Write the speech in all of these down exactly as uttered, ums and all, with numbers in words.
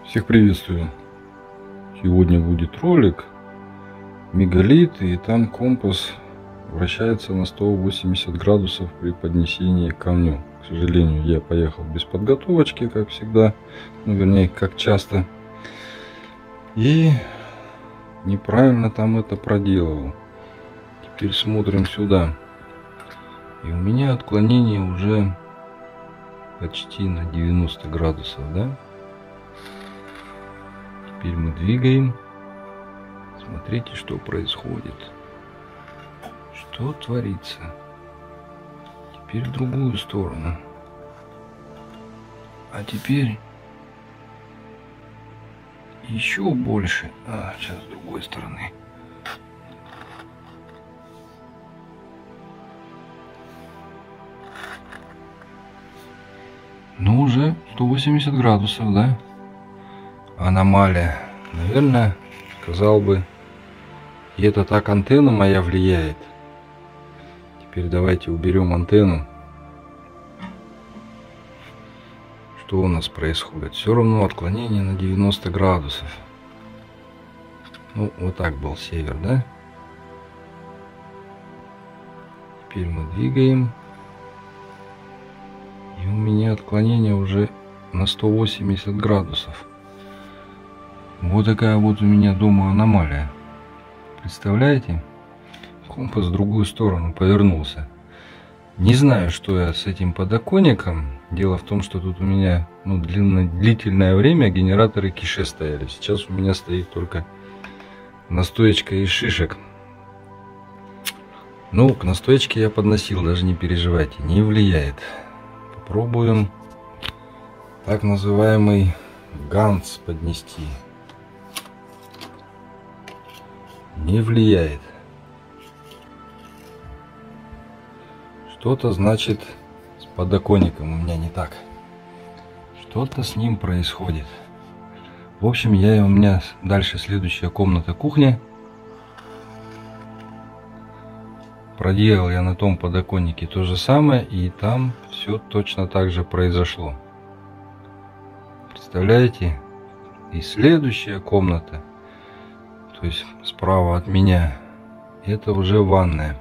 Всех приветствую! Сегодня будет ролик мегалит, и там компас вращается на сто восемьдесят градусов при поднесении к камню. К сожалению, я поехал без подготовочки, как всегда, ну вернее, как часто, и неправильно там это проделал. Теперь смотрим сюда, и у меня отклонение уже почти на девяносто градусов, да? Теперь мы двигаем. Смотрите, что происходит. Что творится. Теперь в другую сторону. А теперь еще больше. А, сейчас с другой стороны. Ну, уже сто восемьдесят градусов, да? Аномалия. Наверное, сказал бы, и это так антенна моя влияет. Теперь давайте уберем антенну. Что у нас происходит? Все равно отклонение на девяносто градусов. Ну, вот так был север, да? Теперь мы двигаем. И у меня отклонение уже на сто восемьдесят градусов. Вот такая вот у меня дома аномалия. Представляете? Компас в другую сторону повернулся. Не знаю, что я с этим подоконником. Дело в том, что тут у меня ну, длинно, длительное время генераторы кише стояли. Сейчас у меня стоит только настоечка из шишек. Ну, к настоечке я подносил, даже не переживайте, не влияет. Попробуем так называемый ганс поднести. Не влияет. Что-то значит с подоконником у меня не так. Что-то с ним происходит. В общем, я у меня дальше следующая комната кухня. Проделал я на том подоконнике то же самое, и там все точно так же произошло. Представляете? И следующая комната, то есть справа от меня, это уже ванная.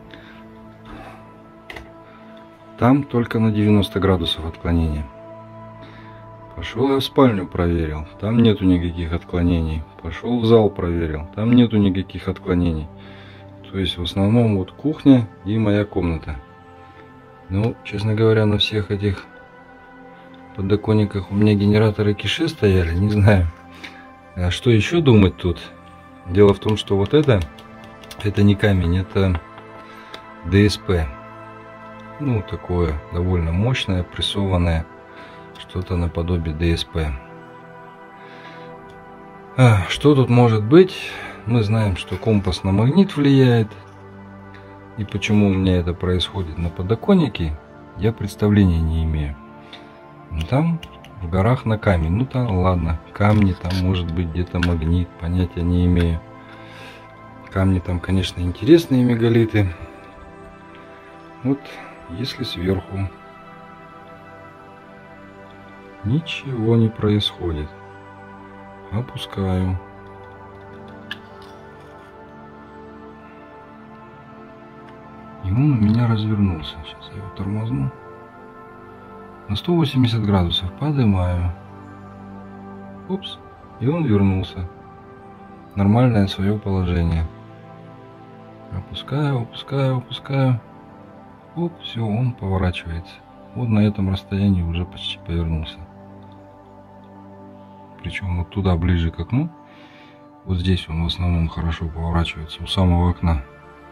Там только на девяносто градусов отклонения. Пошел я в спальню, проверил, там нету никаких отклонений. Пошел в зал, проверил, там нету никаких отклонений. То есть в основном вот кухня и моя комната. Ну, честно говоря, на всех этих подоконниках у меня генераторы кише стояли, не знаю. А что еще думать тут? Дело в том, что вот это, это не камень, это ДСП. Ну, такое довольно мощное, прессованное, что-то наподобие ДСП. А, что тут может быть? Мы знаем, что компас на магнит влияет. И почему у меня это происходит на подоконнике, я представления не имею. Но там в горах на камень. Ну там ладно, камни там может быть где-то магнит, понятия не имею. Камни там, конечно, интересные мегалиты. Вот если сверху ничего не происходит, опускаю. И он у меня развернулся. Сейчас я его тормозну. На сто восемьдесят градусов поднимаю. Упс. И он вернулся. Нормальное свое положение. Опускаю, опускаю, опускаю. Оп, все, он поворачивается. Вот на этом расстоянии уже почти повернулся. Причем вот туда, ближе к окну. Вот здесь он в основном хорошо поворачивается, у самого окна.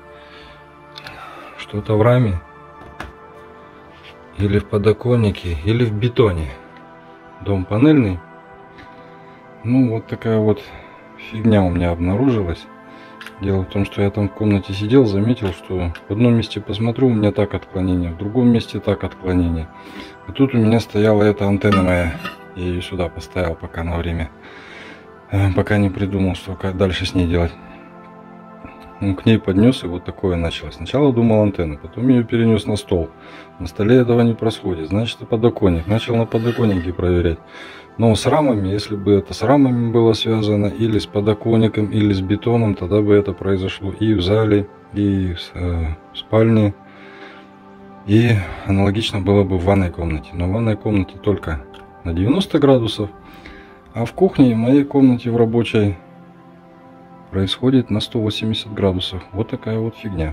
Что-то в раме, или в подоконнике, или в бетоне. Дом панельный. Ну, вот такая вот фигня у меня обнаружилась. Дело в том, что я там в комнате сидел, заметил, что в одном месте посмотрю, у меня так отклонение, в другом месте так отклонение. А тут у меня стояла эта антенна моя. Я ее сюда поставил пока на время. Пока не придумал, что дальше с ней делать. он к ней поднес, и вот такое началось. Сначала думал антенна, потом ее перенес на стол. На столе этого не происходит. Значит, подоконник. Начал на подоконнике проверять. Но с рамами, если бы это с рамами было связано, или с подоконником, или с бетоном, тогда бы это произошло и в зале, и в, э, в спальне. И аналогично было бы в ванной комнате. Но в ванной комнате только на девяносто градусов. А в кухне, в моей комнате, в рабочей, происходит на сто восемьдесят градусов. Вот такая вот фигня.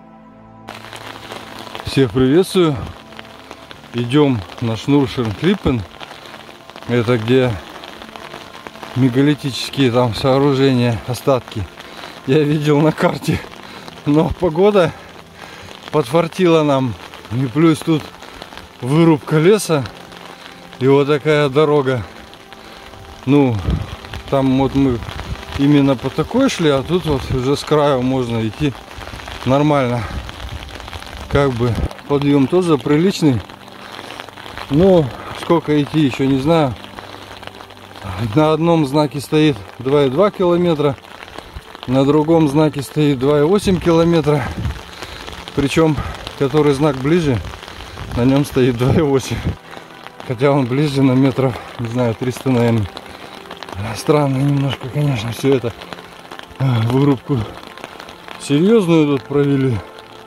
Всех приветствую. Идем на Шнуршернклиппен. Это где мегалитические там сооружения, остатки. Я видел на карте. Но погода подфартила нам. И плюс тут вырубка леса. И вот такая дорога. Ну, там вот мы именно по такой шли, а тут вот уже с краю можно идти нормально. Как бы подъем тоже приличный. Но сколько идти, еще не знаю. На одном знаке стоит два и два километра. На другом знаке стоит два и восемь километра. Причем, который знак ближе, на нем стоит два и восемь. Хотя он ближе на метров, не знаю, триста, наверное. Странно немножко, конечно, все это. Вырубку серьезную тут провели.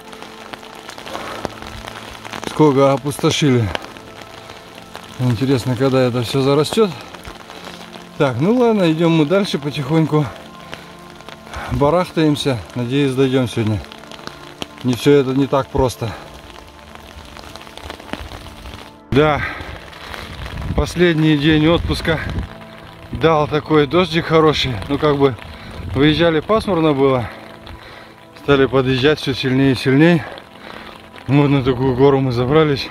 Сколько опустошили. Интересно, когда это все зарастет. Так, ну ладно, идем мы дальше потихоньку. Барахтаемся. Надеюсь, дойдем сегодня. Не все это не так просто. Да, последний день отпуска. Дал такой дождик хороший. Ну как бы выезжали, пасмурно было. Стали подъезжать все сильнее и сильнее. Вот на такую гору мы забрались.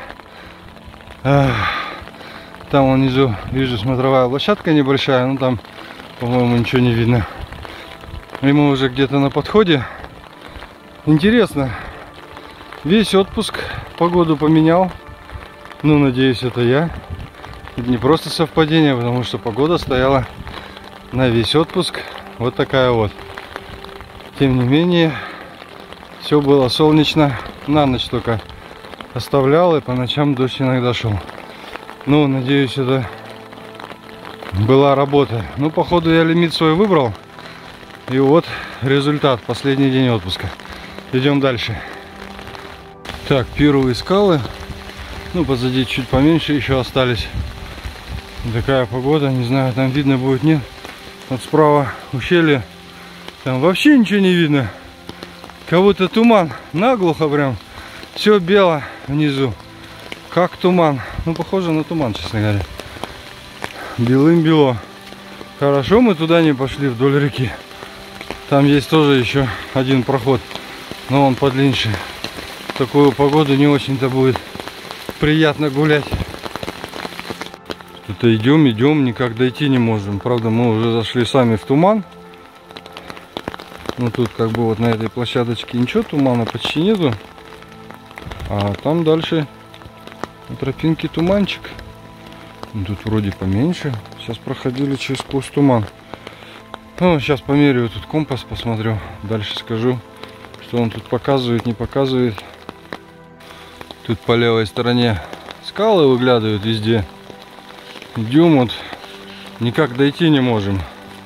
Там внизу вижу смотровая площадка небольшая. Ну там, по-моему, ничего не видно. И мы уже где-то на подходе. Интересно. Весь отпуск погоду поменял. Ну, надеюсь, это я. Это не просто совпадение, потому что погода стояла на весь отпуск. Вот такая вот. Тем не менее, все было солнечно. На ночь только оставлял, и по ночам дождь иногда шел. Ну, надеюсь, это была работа. Ну, походу, я лимит свой выбрал. И вот результат. Последний день отпуска. Идем дальше. Так, первые скалы. Ну, позади чуть поменьше еще остались. Такая погода, не знаю, там видно будет, нет. Вот справа ущелье, там вообще ничего не видно. Как будто туман, наглухо прям. Все бело внизу, как туман. Ну, похоже на туман, честно говоря. Белым-бело. Хорошо, мы туда не пошли, вдоль реки. Там есть тоже еще один проход, но он подлиннее. В такую погоду не очень-то будет приятно гулять. Это идем, идем, никак дойти не можем. Правда, мы уже зашли сами в туман. Ну, тут как бы вот на этой площадочке ничего, тумана почти нету. А там дальше на тропинке туманчик. Ну, тут вроде поменьше. Сейчас проходили через сквозь туман. Ну, сейчас померяю тут компас, посмотрю. Дальше скажу, что он тут показывает, не показывает. Тут по левой стороне скалы выглядывают везде. Идем, вот никак дойти не можем.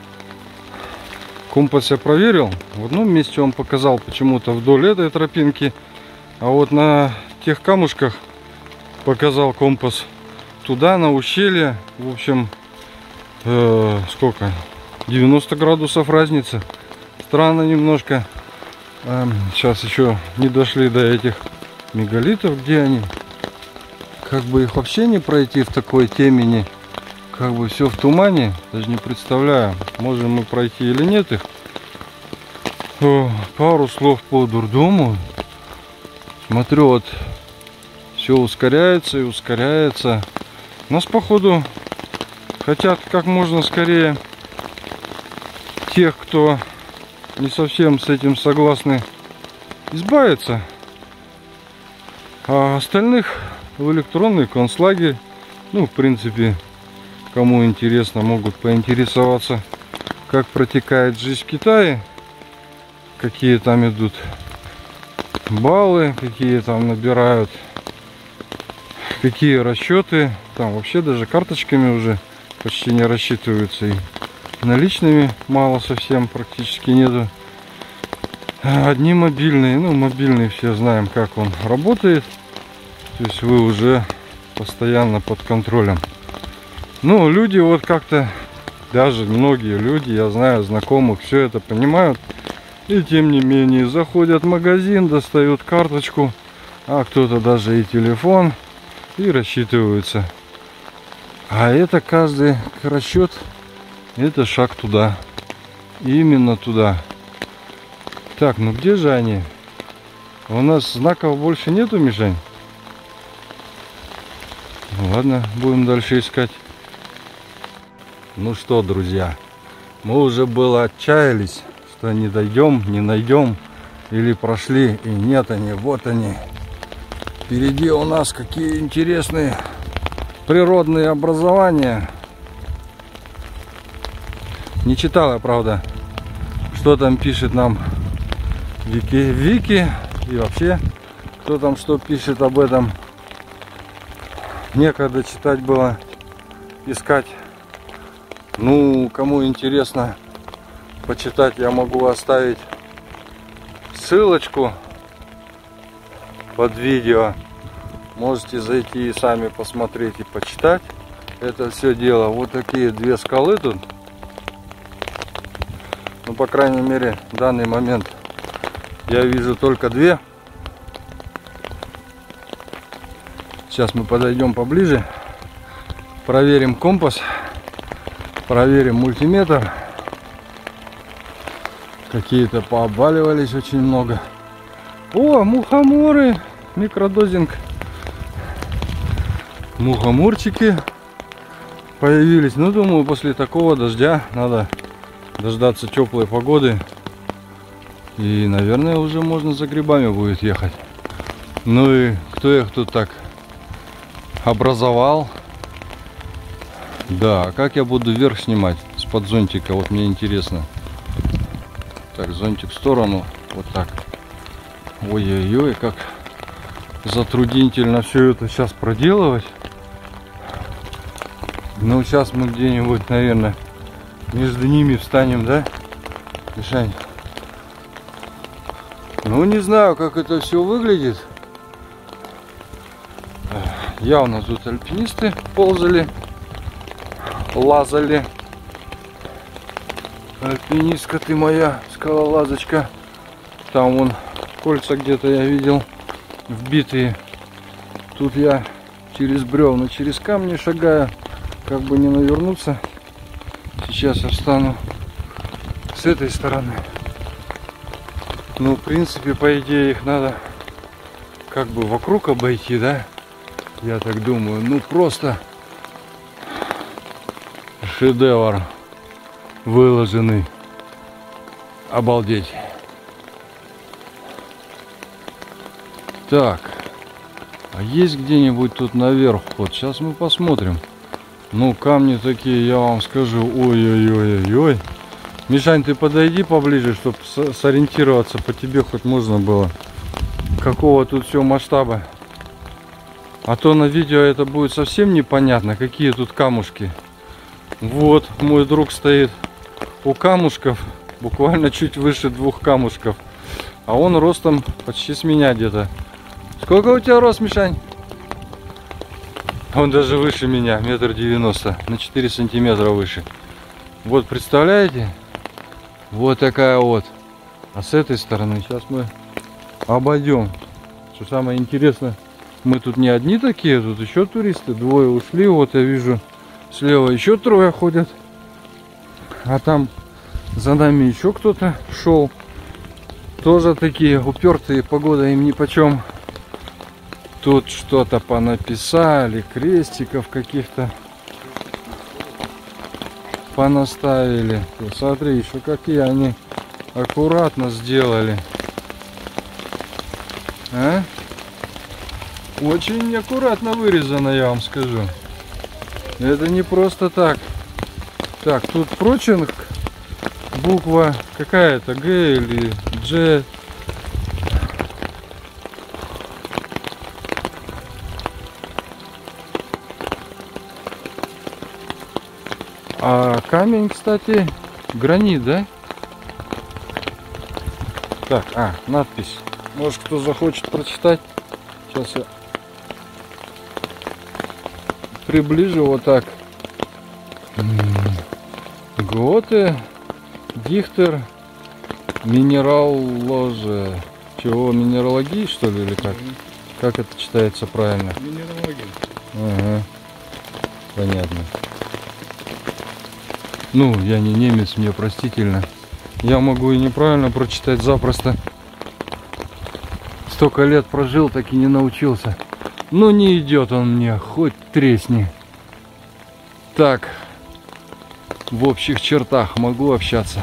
Компас я проверил. В одном месте он показал почему-то вдоль этой тропинки. А вот на тех камушках показал компас туда, на ущелье. В общем, э, сколько? девяносто градусов разница. Странно немножко. Э, сейчас еще не дошли до этих мегалитов, где они. Как бы их вообще не пройти в такой темени. Как бы все в тумане. Даже не представляю, можем мы пройти или нет их. О, пару слов по дурдому. Смотрю, вот все ускоряется и ускоряется. Нас, походу, хотят как можно скорее тех, кто не совсем с этим согласны, избавиться. А остальных в электронный концлагерь. Ну, в принципе, кому интересно, могут поинтересоваться, как протекает жизнь в Китае. какие там идут баллы, какие там набирают, какие расчеты. Там вообще даже карточками уже почти не рассчитываются, и наличными мало совсем, практически нету. Одни мобильные, ну мобильный все знаем, как он работает, то есть вы уже постоянно под контролем. Ну, люди вот как-то, даже многие люди, я знаю, знакомых, все это понимают, и тем не менее заходят в магазин, достают карточку, а кто-то даже и телефон, и рассчитываются. А это каждый расчет, это шаг туда, именно туда. Так, ну где же они? У нас знаков больше нету, Мишань? Ну, ладно, будем дальше искать. Ну что, друзья, мы уже было отчаялись, что не дойдем, не найдем, или прошли, и нет они, вот они. Впереди у нас какие интересные природные образования. Не читал я, правда, что там пишет нам Вики, Вики, и вообще, кто там что пишет об этом. Некогда читать было, искать. Ну, кому интересно почитать, я могу оставить ссылочку под видео. Можете зайти и сами посмотреть и почитать это все дело. Вот такие две скалы тут. Ну, по крайней мере, в данный момент я вижу только две. Сейчас мы подойдем поближе, проверим компас, проверим мультиметр. Какие-то пообваливались очень много. О, мухоморы, микродозинг. Мухоморчики появились. Ну, думаю, после такого дождя надо дождаться теплой погоды. И, наверное, уже можно за грибами будет ехать. Ну и кто их тут так образовал? Да, как я буду вверх снимать с-под зонтика? Вот мне интересно. Так, зонтик в сторону. Вот так. Ой-ой-ой, как затруднительно все это сейчас проделывать. Ну, сейчас мы где-нибудь, наверное, между ними встанем, да, Мишань? Ну, не знаю, как это все выглядит. Явно тут альпинисты ползали, лазали. Альпинистка ты моя, скалолазочка. Там вон кольца где-то я видел вбитые. Тут я через бревна, через камни шагаю, как бы не навернуться. Сейчас я встану с этой стороны. Ну, в принципе, по идее, их надо как бы вокруг обойти, да? Я так думаю. Ну, просто шедевр выложенный. Обалдеть. Так. А есть где-нибудь тут наверх ход? Сейчас мы посмотрим. Ну, камни такие, я вам скажу. Ой-ой-ой-ой-ой. Мишань, ты подойди поближе, чтобы сориентироваться, по тебе хоть можно было. Какого тут все масштаба. А то на видео это будет совсем непонятно, какие тут камушки. Вот, мой друг стоит у камушков, буквально чуть выше двух камушков. А он ростом почти с меня где-то. Сколько у тебя рост, Мишань? Он даже выше меня, метр девяносто, на четыре сантиметра выше. Вот, представляете? Вот такая вот. А с этой стороны сейчас мы обойдем. Что самое интересное, мы тут не одни такие, тут еще туристы. Двое ушли, вот я вижу слева еще трое ходят. А там за нами еще кто-то шел. Тоже такие упертые, погода им нипочем. Тут что-то понаписали, крестиков каких-то понаставили. Смотри, еще какие они аккуратно сделали. А? Очень аккуратно вырезано, я вам скажу. Это не просто так. Так, тут прочерк, буква какая-то Г или Джет. А камень, кстати, гранит, да? Так, а, надпись. Может, кто захочет прочитать. Сейчас я приближу вот так. Готе, Дихтер, минерал ложе. Чего, минералогии, что ли, или как? Как это читается правильно? Минералогия. Ага. Понятно. Ну, я не немец, мне простительно. Я могу и неправильно прочитать запросто. Столько лет прожил, так и не научился. Ну, не идет он мне, хоть тресни. Так, в общих чертах могу общаться.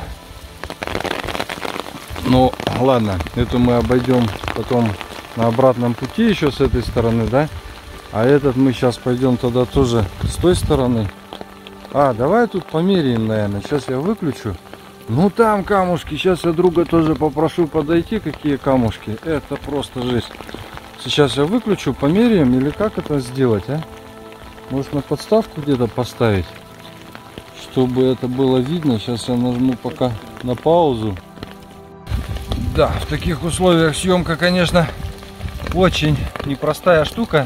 Ну, ладно, это мы обойдем потом на обратном пути еще с этой стороны, да? А этот мы сейчас пойдем тогда тоже с той стороны. А, давай тут померяем, наверное. Сейчас я выключу. Ну, там камушки. Сейчас я друга тоже попрошу подойти, какие камушки. Это просто жесть. Сейчас я выключу, померяем. Или как это сделать, а? Может, на подставку где-то поставить? Чтобы это было видно. Сейчас я нажму пока на паузу. Да, в таких условиях съемка, конечно, очень непростая штука.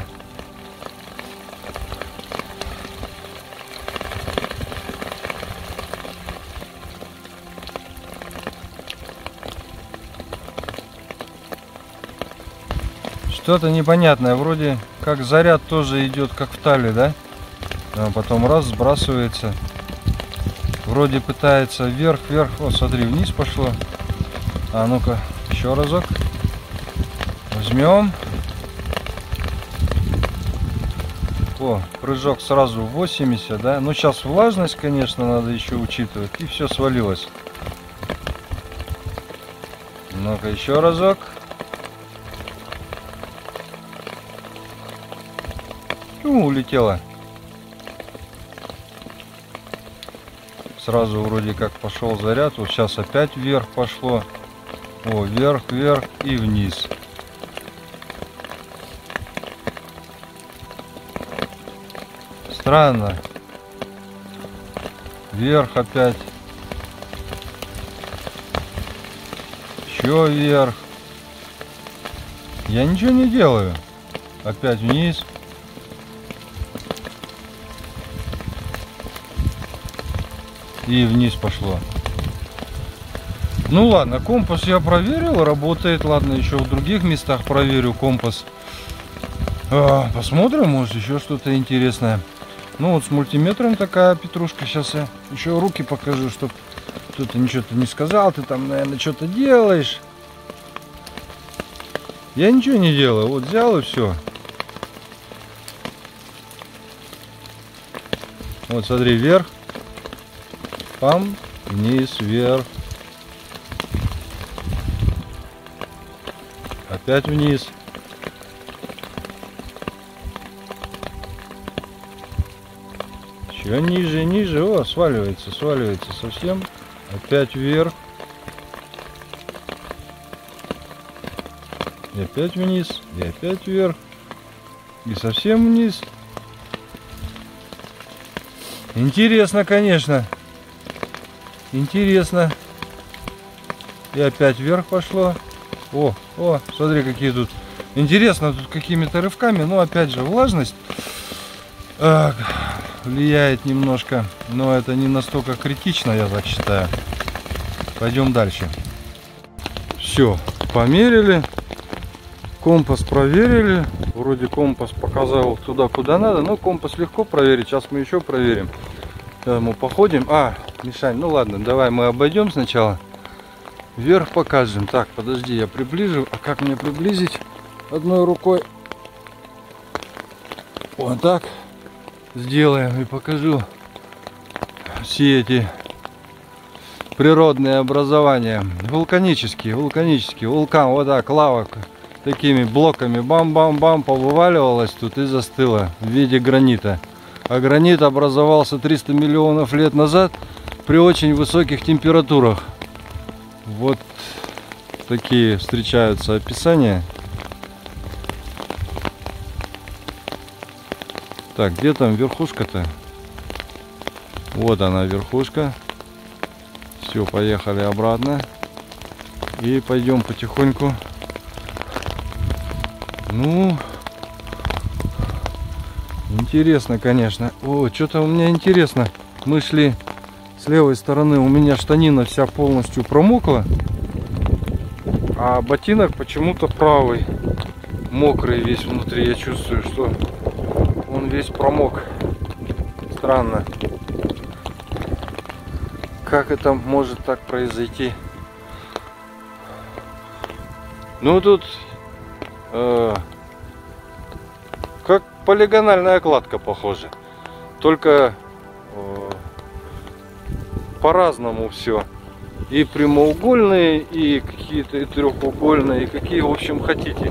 Что-то непонятное, вроде как заряд тоже идет как в талии, да? А потом раз сбрасывается. Вроде пытается вверх, вверх. О, смотри, вниз пошло. А ну-ка, еще разок. Возьмем. О, прыжок сразу восемьдесят, да? Ну, сейчас влажность, конечно, надо еще учитывать. И все свалилось. Ну-ка, еще разок. Ну, улетела. Сразу вроде как пошел заряд. Вот сейчас опять вверх пошло. О, вверх, вверх и вниз. Странно. Вверх опять. Еще вверх. Я ничего не делаю. Опять вниз. И вниз пошло. Ну ладно, компас я проверил, работает. Ладно, еще в других местах проверю компас. А, посмотрим, может еще что-то интересное. Ну вот с мультиметром такая петрушка. Сейчас я еще руки покажу, чтобы кто-то ничего-то не сказал. Ты там, наверное, что-то делаешь. Я ничего не делаю. Вот взял и все. Вот смотри, вверх. Пам, вниз, вверх. Опять вниз. Еще ниже, ниже. О, сваливается, сваливается совсем. Опять вверх. И опять вниз. И опять вверх. И совсем вниз. Интересно, конечно. Интересно. И опять вверх пошло. О, о, смотри, какие тут. Интересно, тут какими-то рывками. Но опять же, влажность э, влияет немножко. Но это не настолько критично, я так считаю. Пойдем дальше. Все, померили. Компас проверили. Вроде компас показал туда, куда надо. Но компас легко проверить. Сейчас мы еще проверим. Сейчас мы походим. А, Мишань, ну ладно, давай мы обойдем сначала. Вверх покажем. Так, подожди, я приближу. А как мне приблизить? Одной рукой. Вот так сделаем и покажу все эти природные образования. Вулканические, вулканические. Вулкан, вот так, лава такими блоками бам-бам-бам повываливалась тут и застыла в виде гранита. А гранит образовался триста миллионов лет назад при очень высоких температурах. Вот такие встречаются описания. Так, где там верхушка-то? Вот она, верхушка. Все, поехали обратно. И пойдем потихоньку. Ну, интересно, конечно. О, что-то у меня интересно. Мы шли с левой стороны, у меня штанина вся полностью промокла, а ботинок почему-то правый, мокрый весь внутри. Я чувствую, что он весь промок. Странно. Как это может так произойти? Ну тут э, как полигональная кладка, похоже. Только э, по-разному все. И прямоугольные, и какие-то и трехугольные, и какие, в общем, хотите.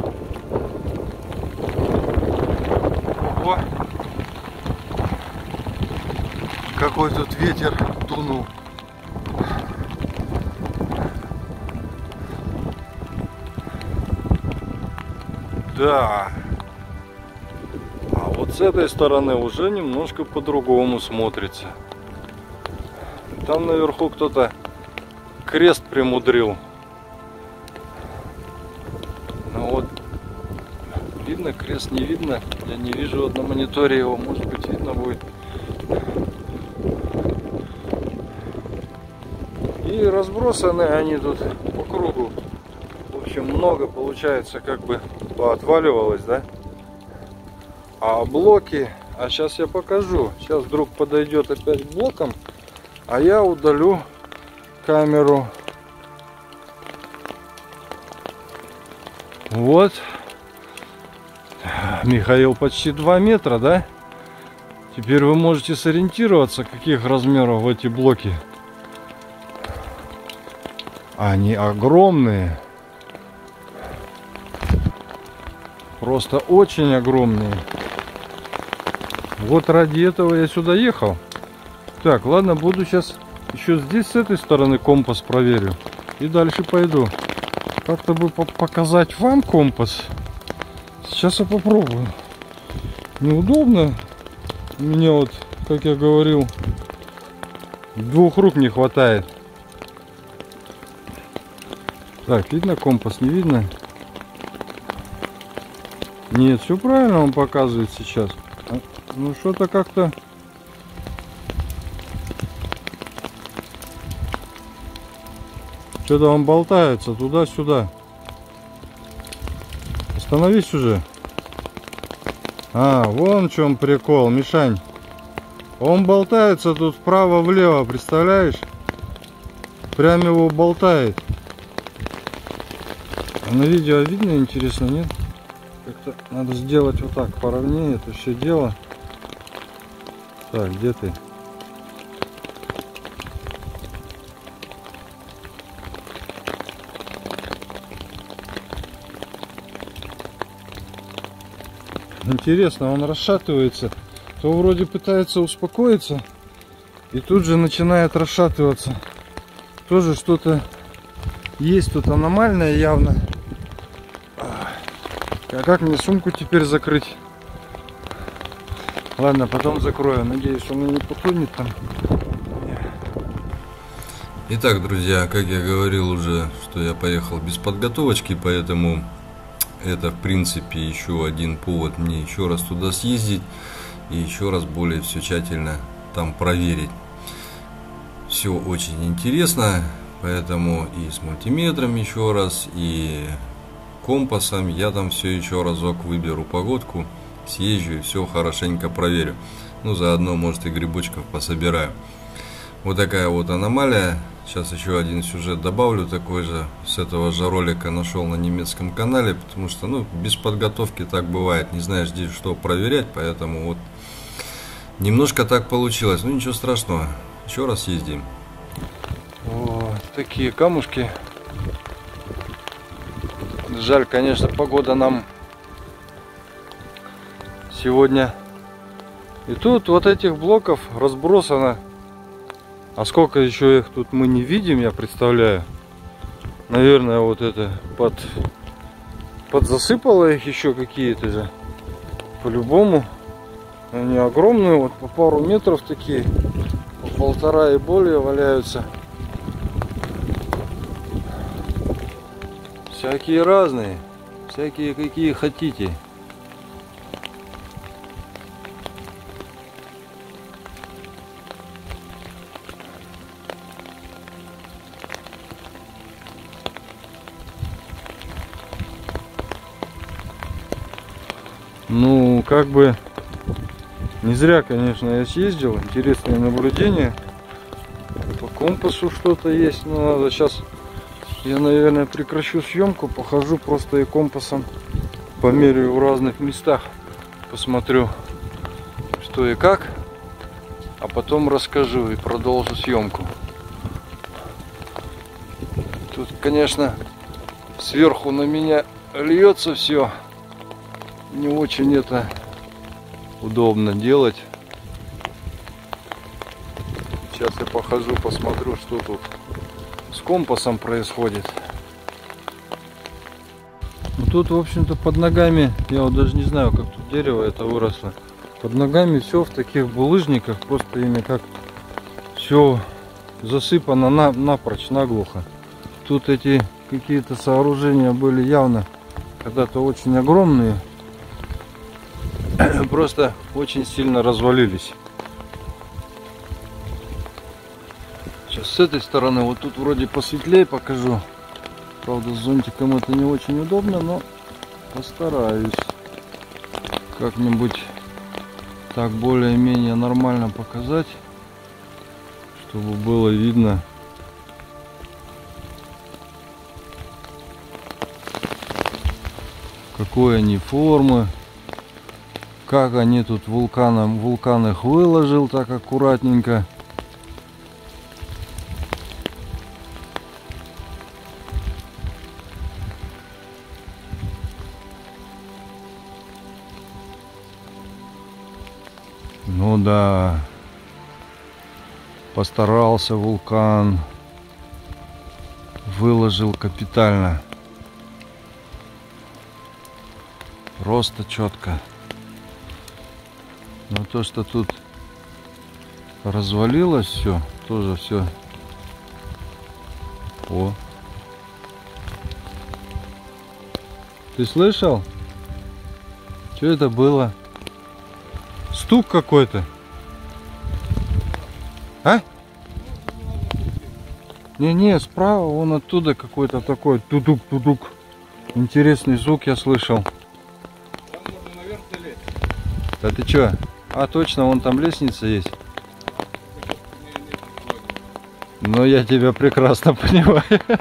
Ого! Какой тут ветер дунул. Да. А вот с этой стороны уже немножко по-другому смотрится. Там наверху кто-то крест примудрил. Ну вот, видно крест, не видно. Я не вижу на мониторе его, может быть видно будет. И разбросаны они тут по кругу. В общем, много получается, как бы поотваливалось, да? А блоки, а сейчас я покажу. Сейчас друг подойдет опять к блокам, а я удалю камеру. Вот. Михаил, почти два метра, да? Теперь вы можете сориентироваться, каких размеров эти блоки. Они огромные. Просто очень огромные. Вот ради этого я сюда ехал. Так, ладно, буду сейчас еще здесь с этой стороны компас проверю. И дальше пойду. Как-то бы показать вам компас. Сейчас я попробую. Неудобно. У меня вот, как я говорил, двух рук не хватает. Так, видно компас, не видно? Нет, все правильно он показывает сейчас. Ну что-то как-то... Что-то он болтается туда-сюда. Остановись уже. А, вон в чем прикол, Мишань. Он болтается тут вправо-влево, представляешь? Прям его болтает. А на видео видно, интересно, нет? Как-то надо сделать вот так, поровнее это все дело. Так, где ты? Интересно, он расшатывается. То вроде пытается успокоиться, и тут же начинает расшатываться. Тоже что-то есть тут аномальное явно. А как мне сумку теперь закрыть? Ладно, потом закрою. Надеюсь, он не потонет там. Итак, друзья, как я говорил уже, что я поехал без подготовочки, поэтому это, в принципе, еще один повод мне еще раз туда съездить и еще раз более все тщательно там проверить. Все очень интересно, поэтому и с мультиметром еще раз, и компасом я там все еще разок выберу погодку, съезжу и все хорошенько проверю. Ну, заодно, может, и грибочков пособираю. Вот такая вот аномалия. Сейчас еще один сюжет добавлю, такой же, с этого же ролика нашел на немецком канале, потому что, ну, без подготовки так бывает, не знаешь, здесь что проверять, поэтому вот немножко так получилось, ну, ничего страшного, еще раз ездим. О, такие камушки. Жаль, конечно, погода нам сегодня. И тут вот этих блоков разбросано. А сколько еще их тут мы не видим, я представляю. Наверное, вот это под, подзасыпало их еще какие-то же. По-любому. Они огромные, вот по пару метров такие. По полтора и более валяются. Всякие разные. Всякие какие хотите. Ну, как бы не зря, конечно, я съездил. Интересное наблюдение. По компасу что-то есть. Но надо сейчас, я, наверное, прекращу съемку. Похожу просто и компасом померяю в разных местах. Посмотрю, что и как. А потом расскажу и продолжу съемку. Тут, конечно, сверху на меня льется все. Не очень это удобно делать. Сейчас я похожу, посмотрю, что тут с компасом происходит. Ну, тут, в общем-то, под ногами, я вот даже не знаю, как тут дерево это выросло. Под ногами все в таких булыжниках, просто ими как все засыпано на, напрочь, наглухо. Тут эти какие-то сооружения были явно когда-то очень огромные. Просто очень сильно развалились. Сейчас с этой стороны, вот тут вроде посветлее покажу. Правда, с зонтиком это не очень удобно, но постараюсь как-нибудь так более-менее нормально показать, чтобы было видно, какой они формы. Как они тут вулканом, вулкан их выложил так аккуратненько. Ну да, постарался вулкан, выложил капитально, просто четко. Но то, что тут развалилось все, тоже все. О. Ты слышал? Что это было? Стук какой-то. А? Не-не, справа вон оттуда какой-то такой тудук-тудук. Интересный звук я слышал. Да ты чё? А, точно, вон там лестница есть. Но я тебя прекрасно понимаю.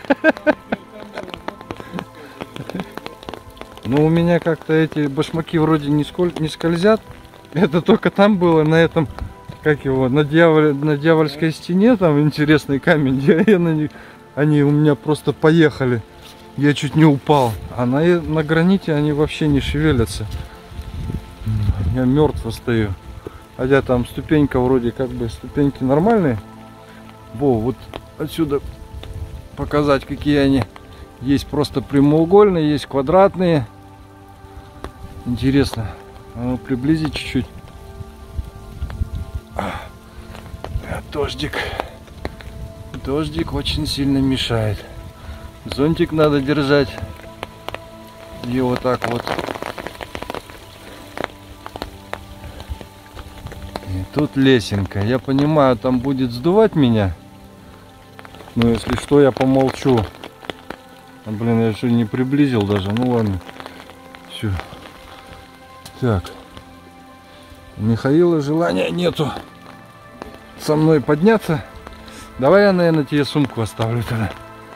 Ну, у меня как-то эти башмаки вроде не, сколь... не скользят. Это только там было, на этом, как его, на, дьявол... на дьявольской стене, там интересный камень. Я на них... Они у меня просто поехали. Я чуть не упал. А на, на граните они вообще не шевелятся. Я мертво стою. Хотя там ступенька вроде как бы ступеньки нормальные. Во, вот отсюда показать, какие они. Есть просто прямоугольные, есть квадратные. Интересно. А ну, приблизить чуть-чуть. Дождик. Дождик очень сильно мешает. Зонтик надо держать. И вот так вот. Тут лесенка. Я понимаю, там будет сдувать меня. Но если что, я помолчу. А, блин, я еще не приблизил даже. Ну ладно. Все. Так. У Михаила желания нету со мной подняться. Давай я, наверное, тебе сумку оставлю тогда.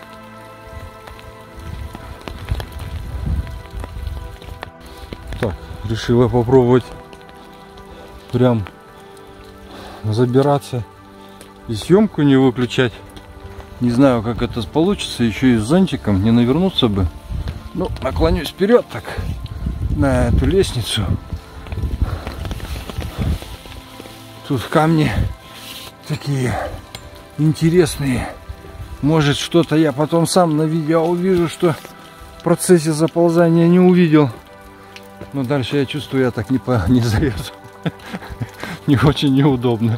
Так, решила попробовать прям забираться и съемку не выключать. Не знаю, как это получится, еще и с зонтиком, не навернуться бы. Ну, наклонюсь вперед так на эту лестницу. Тут камни такие интересные, Может, что-то я потом сам на видео увижу, что в процессе заползания не увидел. Но дальше я чувствую, я так не, по, не залезу. Не очень неудобно.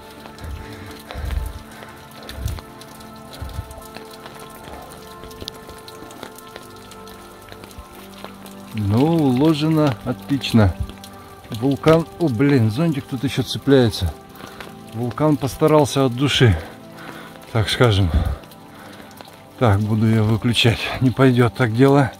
Ну, уложено отлично. Вулкан... О, блин, зонтик тут еще цепляется. Вулкан постарался от души, так скажем. Так, буду я выключать. Не пойдет так дело.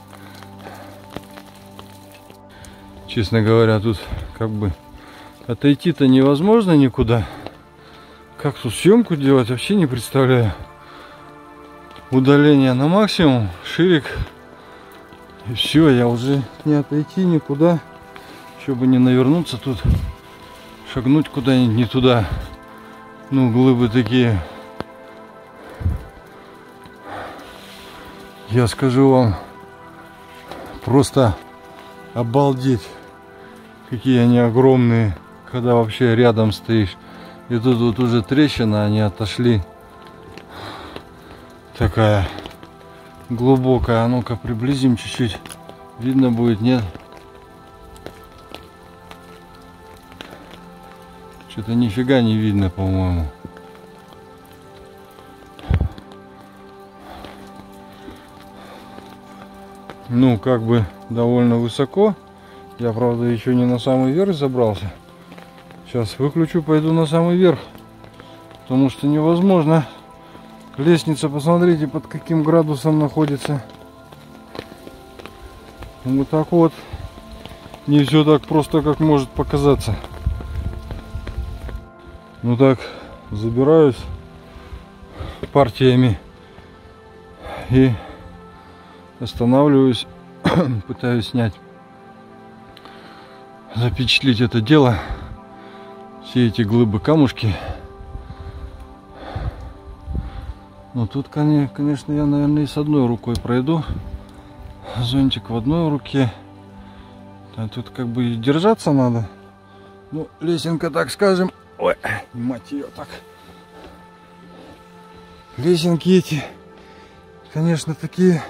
Честно говоря, тут как бы отойти-то невозможно никуда. Как тут съемку делать, вообще не представляю. Удаление на максимум, ширик. И все, я уже не отойти никуда. Чтобы не навернуться тут, шагнуть куда-нибудь не туда. Ну, глыбы такие. Я скажу вам, просто обалдеть, какие они огромные, когда вообще рядом стоишь. И тут вот уже трещина, они отошли. Такая глубокая. А ну-ка приблизим чуть-чуть. Видно будет, нет? Что-то нифига не видно, по-моему. Ну, как бы довольно высоко. Я, правда, еще не на самый верх забрался. Сейчас выключу, пойду на самый верх. Потому что невозможно. Лестница, посмотрите, под каким градусом находится. Вот так вот. Не все так просто, как может показаться. Ну так, забираюсь партиями и останавливаюсь, пытаюсь снять, запечатлеть это дело, все эти глыбы, камушки. Но тут, конечно, я, наверное, и с одной рукой пройду, зонтик в одной руке, а тут как бы и держаться надо. Ну, лесенка, так скажем. Ой, мать ее, так. Лесенки эти, конечно, такие,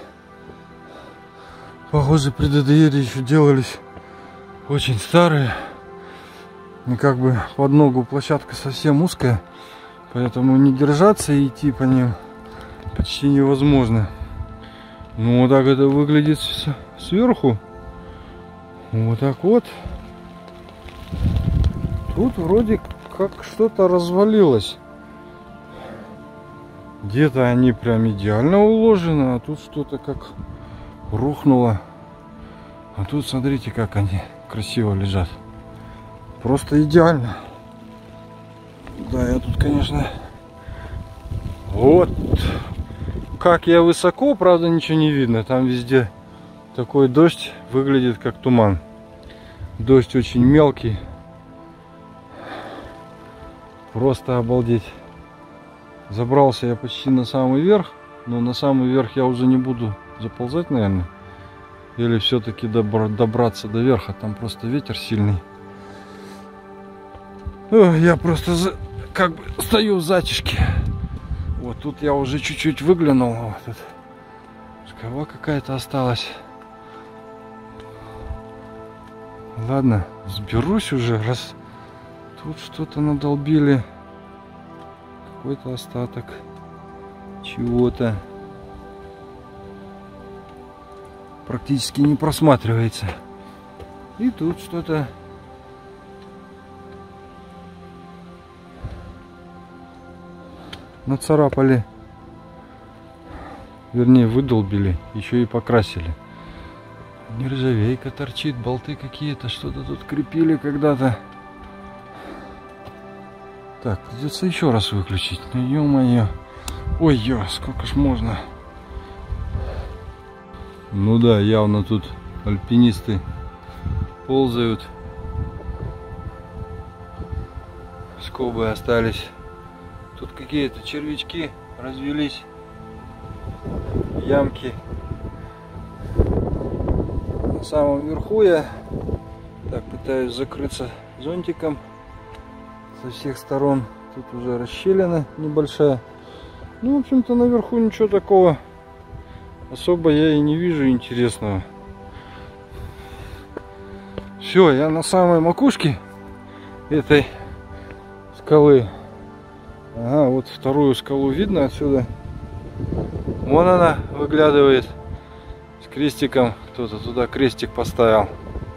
похоже, при ДДР еще делались очень старые. И как бы под ногу площадка совсем узкая, поэтому не держаться и идти по ним почти невозможно. Ну, вот так это выглядит сверху. Вот так вот. Тут вроде как что-то развалилось. Где-то они прям идеально уложены, а тут что-то как рухнуло. А тут смотрите, как они красиво лежат. Просто идеально. Да, я тут, конечно... Вот. Как я высоко, правда, ничего не видно. Там везде такой дождь, выглядит как туман. Дождь очень мелкий. Просто обалдеть. Забрался я почти на самый верх, но на самый верх я уже не буду заползать, наверное. Или все-таки добра добраться до верха, там просто ветер сильный. О, я просто за... как бы стою в затишке. Вот тут я уже чуть-чуть выглянул. Вот тут шкала какая-то осталась. Ладно, сберусь уже, раз тут что-то надолбили. Какой-то остаток чего-то. Практически не просматривается. И тут что-то нацарапали. Вернее, выдолбили, еще и покрасили. Нержавейка торчит, болты какие-то, что-то тут крепили когда-то. Так, придется еще раз выключить. Ну, ё-моё. Ой-ё, сколько ж можно. Ну да, явно тут альпинисты ползают. Скобы остались. Тут какие-то червячки развелись. Ямки. На самом верху я так пытаюсь закрыться зонтиком со всех сторон. Тут уже расщелина небольшая. Ну, в общем-то, наверху ничего такого особо я и не вижу интересного. Все, я на самой макушке этой скалы. Ага, вот вторую скалу видно отсюда. Вон она выглядывает с крестиком. Кто-то туда крестик поставил.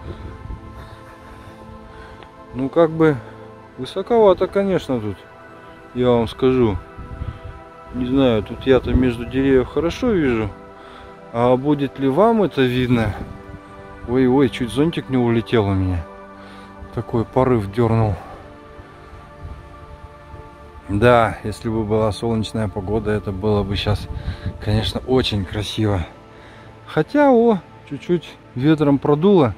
Ну, как бы высоковато, конечно, тут. Я вам скажу. Не знаю, тут я-то между деревьев хорошо вижу. А будет ли вам это видно? Ой-ой, чуть зонтик не улетел у меня. Такой порыв дернул. Да, если бы была солнечная погода, это было бы сейчас, конечно, очень красиво. Хотя, о, чуть-чуть ветром продуло.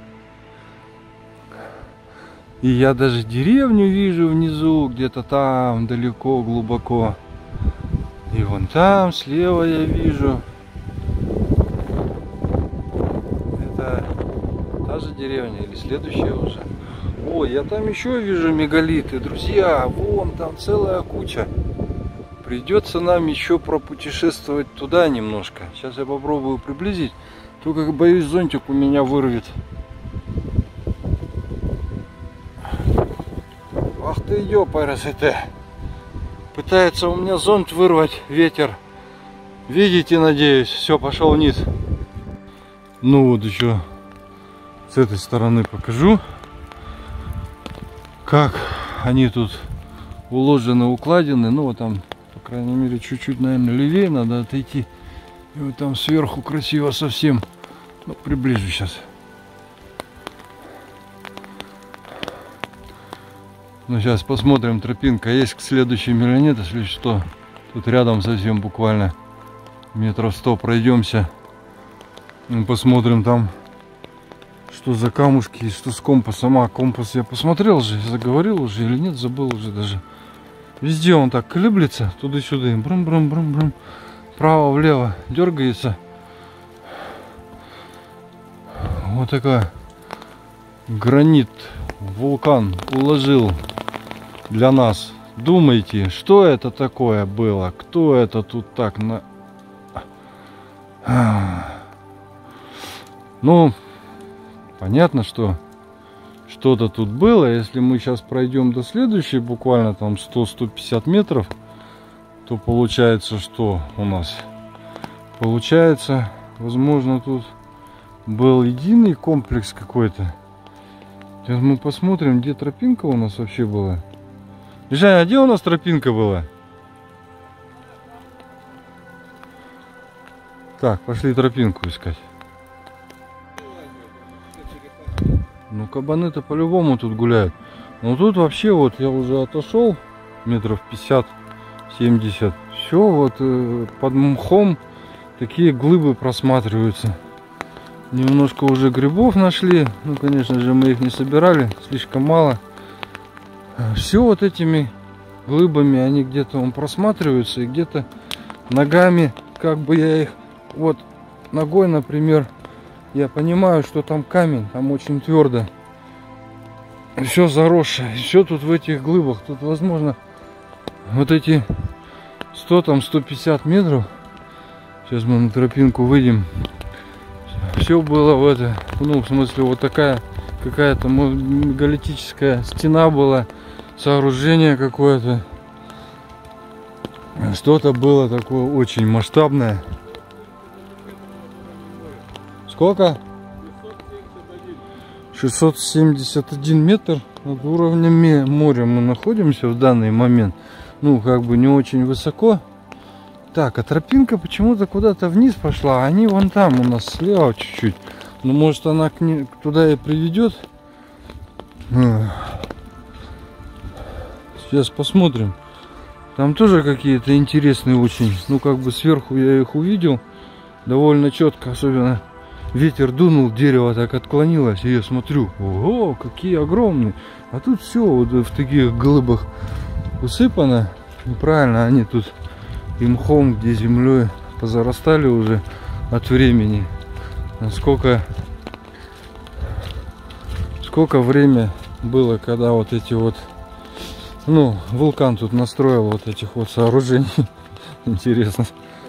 И я даже деревню вижу внизу, где-то там, далеко, глубоко. И вон там, слева я вижу. Это та же деревня или следующая уже? Ой, я там еще вижу мегалиты, друзья. Вон там целая куча. Придется нам еще пропутешествовать туда немножко. Сейчас я попробую приблизить. Только боюсь, зонтик у меня вырвет. Ах ты, ёпарасоте. Пытается у меня зонт вырвать ветер. Видите, надеюсь. Все, пошел вниз. Ну вот еще с этой стороны покажу, как они тут уложены, укладены. Ну вот там, по крайней мере, чуть-чуть, наверное, левее надо отойти. И вот там сверху красиво совсем. Ну, приближу сейчас. Ну, сейчас посмотрим, тропинка есть к следующей миллионет, если что. Тут рядом совсем буквально метров сто пройдемся. И посмотрим там, что за камушки и что с компасом. А, компас я посмотрел же, заговорил уже или нет, забыл уже даже. Везде он так колеблется, туда-сюда, брум-брум-брум-брум, вправо-влево дергается. Вот такая гранит, вулкан уложил для нас. Думайте, что это такое было? Кто это тут так на... Ну, понятно, что что-то тут было. Если мы сейчас пройдем до следующей, буквально там сто — сто пятьдесят метров, то получается, что у нас? Получается, возможно, тут был единый комплекс какой-то. Сейчас мы посмотрим, где тропинка у нас вообще была. Женя, а где у нас тропинка была? Так, пошли тропинку искать. Ну, кабаны-то по-любому тут гуляют. Но тут вообще вот я уже отошел метров пятьдесят — семьдесят. Все вот э, под мхом такие глыбы просматриваются. Немножко уже грибов нашли. Ну, конечно же, мы их не собирали. Слишком мало. Все вот этими глыбами они где-то он просматриваются. И где-то ногами, как бы я их... Вот ногой, например, я понимаю, что там камень. Там очень твердо. Все заросшее. Все тут в этих глыбах. Тут, возможно, вот эти сто, там сто пятьдесят метров. Сейчас мы на тропинку выйдем. Все было в это, ну, в смысле, вот такая какая-то мегалитическая стена была, сооружение какое-то. Что-то было такое очень масштабное. Сколько? шестьсот семьдесят один метр над уровнем моря мы находимся в данный момент. Ну, как бы не очень высоко. Так, а тропинка почему-то куда-то вниз пошла, а они вон там у нас слева чуть-чуть. Ну, может, она к ней, туда и приведет. Сейчас посмотрим. Там тоже какие-то интересные очень. Ну, как бы сверху я их увидел довольно четко, особенно ветер дунул, дерево так отклонилось, и я смотрю, ого, какие огромные. А тут все вот в таких глыбах усыпано. Ну, правильно, они тут и мхом, где землей позарастали уже от времени. Сколько, сколько время было, когда вот эти вот, ну, вулкан тут настроил вот этих вот сооружений. Интересно.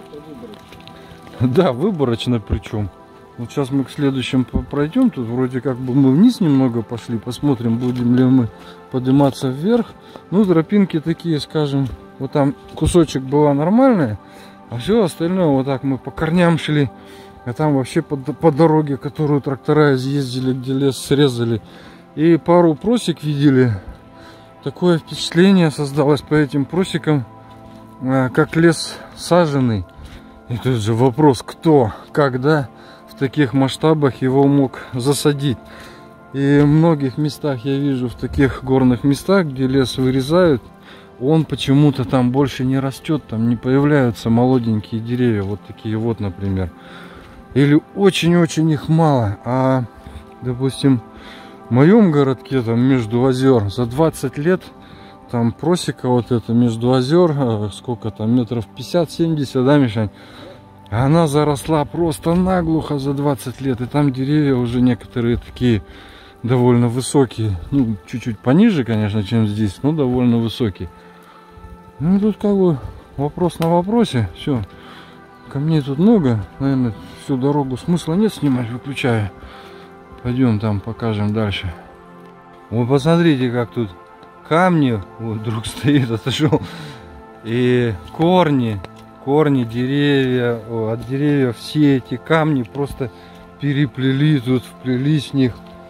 Да, выборочно причем. Вот сейчас мы к следующему пройдем. Тут вроде как бы мы вниз немного пошли. Посмотрим, будем ли мы подниматься вверх. Ну, тропинки такие, скажем, вот там кусочек была нормальная, а все остальное вот так мы по корням шли. А там вообще по, по дороге, которую трактора изъездили, где лес срезали. И пару просек видели. Такое впечатление создалось по этим просекам, как лес саженный. И тут же вопрос, кто, когда в таких масштабах его мог засадить. И в многих местах я вижу, в таких горных местах, где лес вырезают, он почему-то там больше не растет, там не появляются молоденькие деревья, вот такие вот, например. Или очень-очень их мало. А, допустим, в моем городке, там между озер, за двадцать лет там просека вот эта между озер, сколько там, метров пятьдесят-семьдесят, да, Мишань? Она заросла просто наглухо за двадцать лет. И там деревья уже некоторые такие довольно высокие. Ну, чуть-чуть пониже, конечно, чем здесь, но довольно высокие. Ну, тут как бы вопрос на вопросе. Все. Камней тут много. Наверное, всю дорогу смысла нет снимать, выключаю. Пойдем там покажем дальше. Вот посмотрите, как тут камни. Вот друг стоит, отошел. И корни. Корни, деревья. От деревьев все эти камни просто переплели тут, вплелись в них.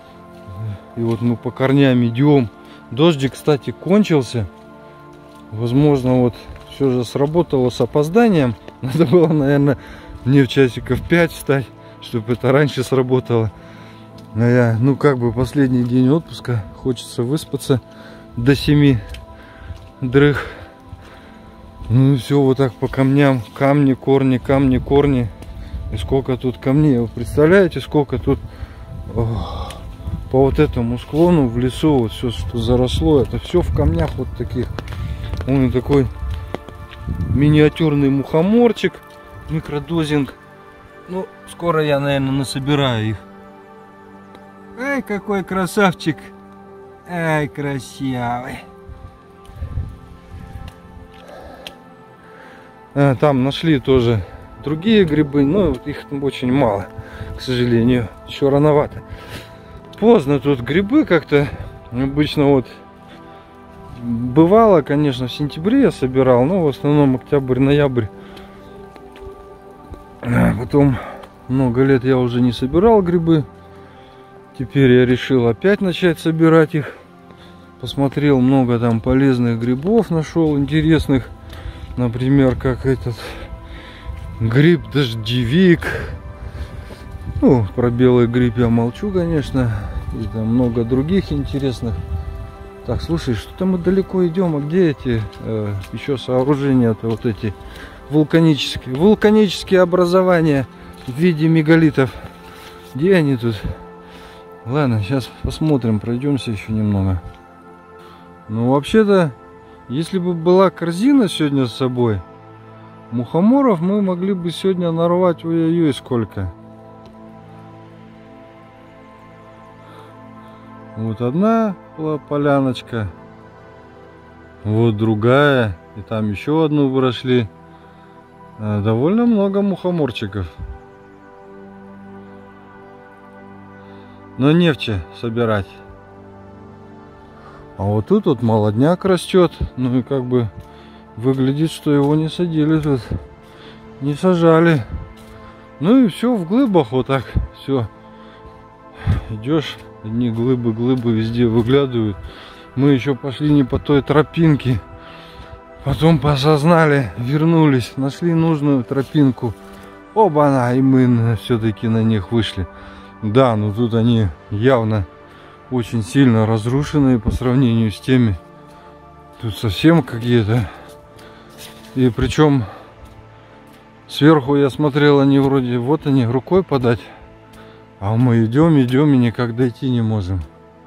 И вот мы по корням идем. Дождик, кстати, кончился. Возможно, вот все же сработало с опозданием. Надо было, наверное, мне в часиков пять встать, чтобы это раньше сработало. Но я, ну как бы последний день отпуска, хочется выспаться до семи, дрых. Ну и все вот так по камням, камни, корни, камни, корни. И сколько тут камней, вы представляете, сколько тут ох, по вот этому склону в лесу, вот все, что заросло, это все в камнях вот таких. Он такой миниатюрный мухоморчик, микродозинг. Ну, скоро я, наверное, насобираю их. Ай, какой красавчик. Ай, красивый. А, там нашли тоже другие грибы, но их там очень мало, к сожалению. Еще рановато. Поздно тут грибы как-то. Обычно вот бывало, конечно, в сентябре я собирал, но в основном октябрь-ноябрь. А потом много лет я уже не собирал грибы. Теперь я решил опять начать собирать их. Посмотрел, много там полезных грибов нашел, интересных. Например, как этот гриб-дождевик. Ну, про белый гриб я молчу, конечно. И там много других интересных. Так, слушай, что-то мы далеко идем. А где эти э, еще сооружения-то, вот эти вулканические, вулканические образования в виде мегалитов? Где они тут? Ладно, сейчас посмотрим, пройдемся еще немного. Ну, вообще-то, если бы была корзина сегодня с собой, мухоморов мы могли бы сегодня нарвать, ой-ой-ой, сколько. Вот одна поляночка, вот другая, и там еще одну прошли. Довольно много мухоморчиков. Но нефти собирать. А вот тут вот молодняк растет. Ну и как бы выглядит, что его не садили тут. Не сажали. Ну и все в глыбах вот так. Все. Идешь, одни глыбы, глыбы везде выглядывают. Мы еще пошли не по той тропинке. Потом посознали, вернулись, нашли нужную тропинку. Оба-на, и мы все-таки на них вышли. Да, но тут они явно очень сильно разрушенные по сравнению с теми. Тут совсем какие-то. И причем сверху я смотрел, они вроде вот они, рукой подать. А мы идем, идем и никак дойти не можем.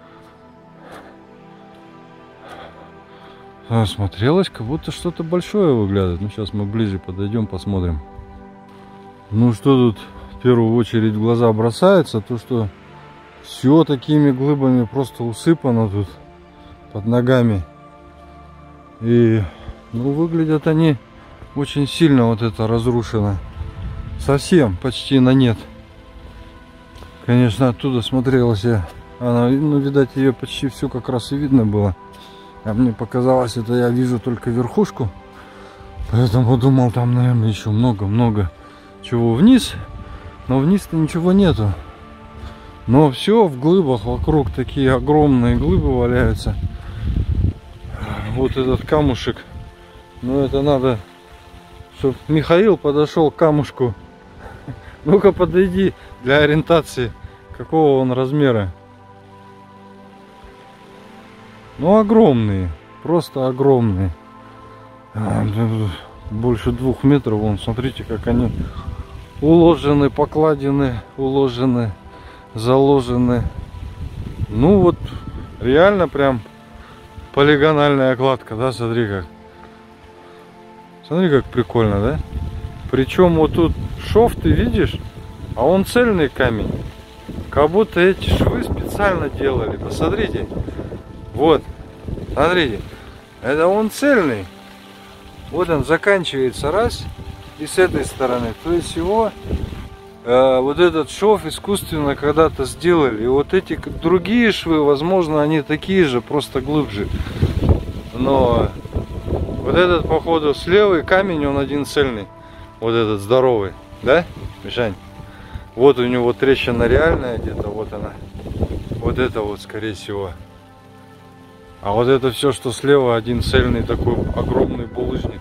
А, смотрелось, как будто что-то большое выглядит. Ну, сейчас мы ближе подойдем, посмотрим. Ну, что тут в первую очередь в глаза бросается, то что все такими глыбами просто усыпано тут под ногами. И ну, выглядят они очень сильно вот это разрушено. Совсем почти на нет. Конечно, оттуда смотрелась я. Она, ну, видать, ее почти все как раз и видно было. А мне показалось, это я вижу только верхушку. Поэтому думал, там, наверное, еще много-много чего вниз. Но вниз-то ничего нету. Но все в глыбах вокруг, такие огромные глыбы валяются. Вот этот камушек. Ну, это надо, чтобы Михаил подошел к камушку. Ну-ка, подойди для ориентации. Какого он размера? Ну, огромные. Просто огромные. Больше двух метров. Вон, смотрите, как они уложены, покладены, уложены, заложены. Ну, вот реально прям полигональная кладка, да? Смотри как. Смотри, как прикольно, да? Причем вот тут шов, ты видишь, а он цельный камень. Как будто эти швы специально делали. Посмотрите. Вот. Смотрите. Это он цельный. Вот он заканчивается раз. И с этой стороны. То есть его э, вот этот шов искусственно когда-то сделали. И вот эти другие швы, возможно, они такие же, просто глубже. Но вот этот, походу, с левый камень, он один цельный. Вот этот здоровый. Да, Мишань? Вот у него трещина реальная где-то. Вот она. Вот это вот, скорее всего. А вот это все, что слева, один цельный такой огромный булыжник.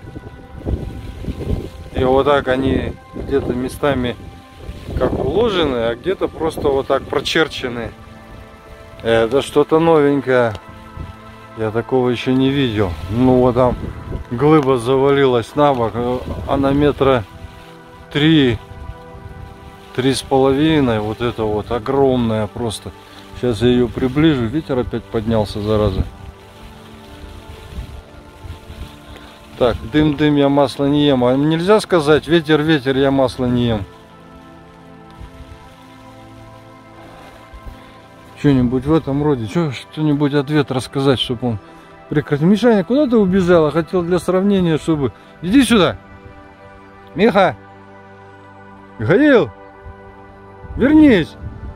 И вот так они где-то местами как уложены, а где-то просто вот так прочерчены. Это что-то новенькое. Я такого еще не видел. Ну вот там глыба завалилась на бок. Она метра три, три с половиной. Вот это вот огромная просто. Сейчас я ее приближу. Ветер опять поднялся, зараза. Так, дым-дым, я масло не ем. А нельзя сказать ветер-ветер, я масло не ем. Что-нибудь в этом роде. Что-нибудь ответ рассказать, чтобы он прекратил. Мишаня, куда ты убежала? Хотел для сравнения, чтобы... Иди сюда. Миха. Михаил. Вернись.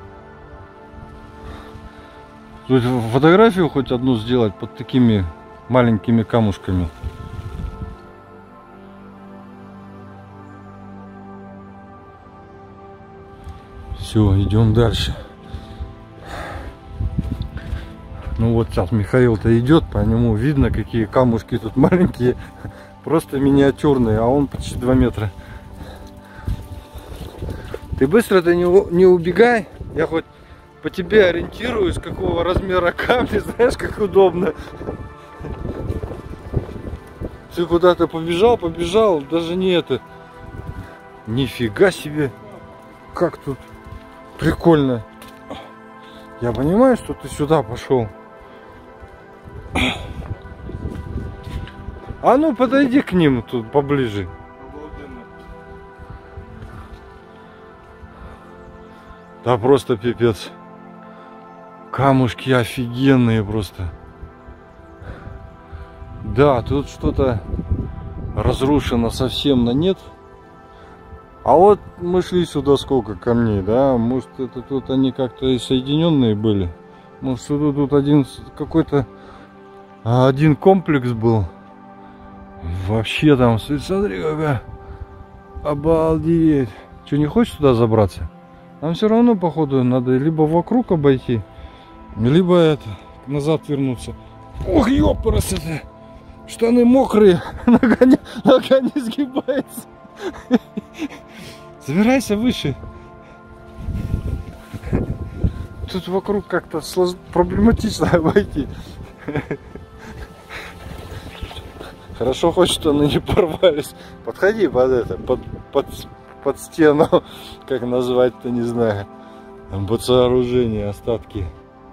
Тут фотографию хоть одну сделать под такими маленькими камушками. Все, идем дальше. Ну вот сейчас Михаил-то идет, по нему видно, какие камушки тут маленькие, просто миниатюрные, а он почти два метра. Ты быстро-то не, не убегай, я хоть по тебе ориентируюсь, какого размера камни, знаешь, как удобно. Ты куда-то побежал, побежал, даже не это. Нифига себе, как тут прикольно. Я понимаю, что ты сюда пошел. А ну подойди к ним тут поближе. Да просто пипец. Камушки офигенные просто. Да, тут что-то разрушено совсем на нет. А вот мы шли сюда сколько камней, да? Может, это тут они как-то и соединенные были. Может, сюда тут один какой-то один комплекс был. Вообще там, смотри, какая. Обалдеть. Что, не хочешь туда забраться? Нам все равно, походу, надо либо вокруг обойти, либо это, назад вернуться. Ох, ёпрст, это. Штаны мокрые, нога не, нога не сгибается. Забирайся выше. Тут вокруг как-то слож... проблематично обойти. Хорошо хоть штаны не порвались. Подходи под это, под, под, под стену, как назвать-то, не знаю. Там под сооружение, остатки.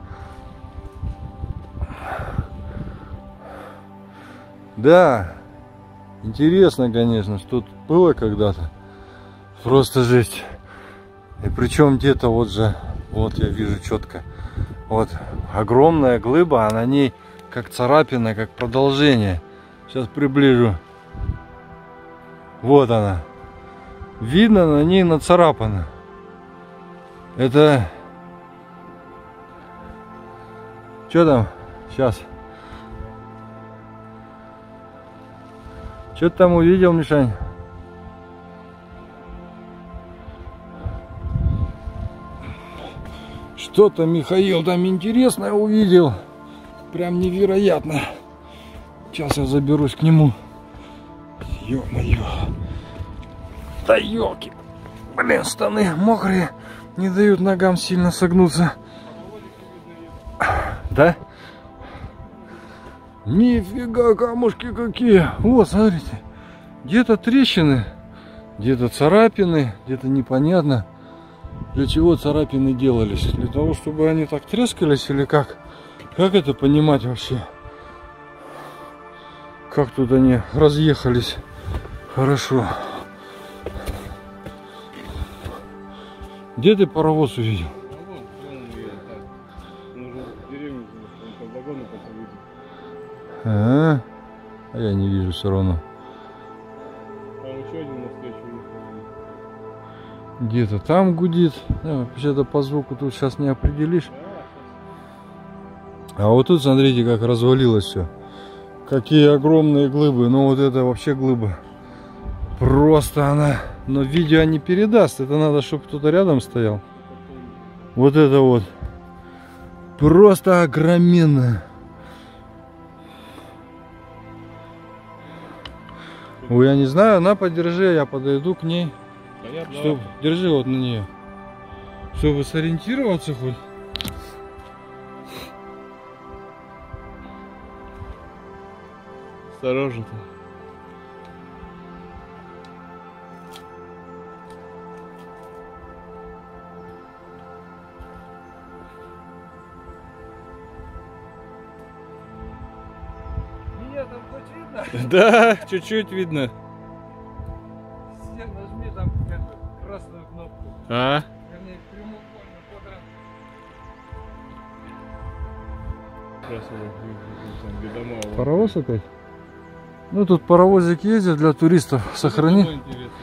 Да, интересно, конечно, что тут было когда-то. Просто жесть. И причем где-то вот же, вот я вижу четко, вот огромная глыба, а на ней как царапина, как продолжение. Сейчас приближу. Вот она. Видно, на ней нацарапано. Это... Что там? Сейчас. Что ты там увидел, Мишань? Что-то Михаил там интересное увидел. Прям невероятно. Сейчас я заберусь к нему. Ё-моё. Да ёлки. Блин, штаны мокрые. Не дают ногам сильно согнуться. Да? Нифига, камушки какие. Вот, смотрите. Где-то трещины, где-то царапины, где-то непонятно. Для чего царапины делались? Для того, чтобы они так трескались или как? Как это понимать вообще? Как тут они разъехались? Хорошо. Где ты паровоз увидел? А, а я не вижу все равно. Где-то там гудит. Вообще-то по звуку тут сейчас не определишь. А вот тут смотрите, как развалилось все. Какие огромные глыбы. Ну вот это вообще глыба. Просто она. Но видео не передаст. Это надо, чтобы кто-то рядом стоял. Вот это вот. Просто огроменная. Ой, я не знаю, на, подержи, я подойду к ней. Понятно. Чтоб, держи вот на нее. Чтобы сориентироваться хоть. Осторожно-то. Меня там хоть видно? Да, чуть-чуть видно. Всем нажми там эту красную кнопку. А? Вернее, прямоугольный квадрат. Паровоз опять? Ну тут паровозик ездит для туристов. Сохрани.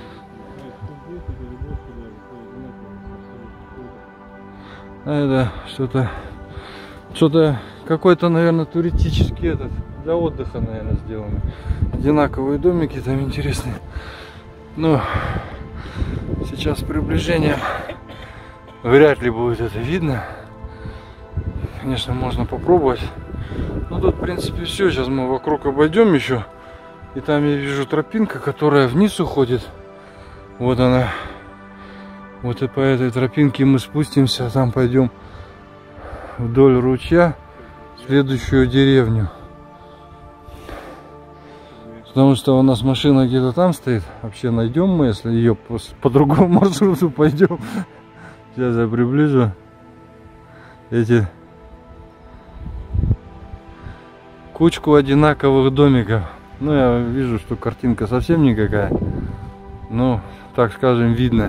А это что-то, что-то какой-то, наверное, туристический этот, для отдыха, наверное, сделаны. Одинаковые домики там интересные. Ну, сейчас приближение вряд ли будет это видно. Конечно, можно попробовать. Ну тут, в принципе, все. Сейчас мы вокруг обойдем еще. И там я вижу тропинка, которая вниз уходит. Вот она. Вот и по этой тропинке мы спустимся. Там пойдем вдоль ручья в следующую деревню. Потому что у нас машина где-то там стоит. Вообще найдем мы, если ее по, по другому маршруту пойдем. Сейчас я приближу. Эти кучку одинаковых домиков. Ну, я вижу, что картинка совсем никакая. Ну, так скажем, видно.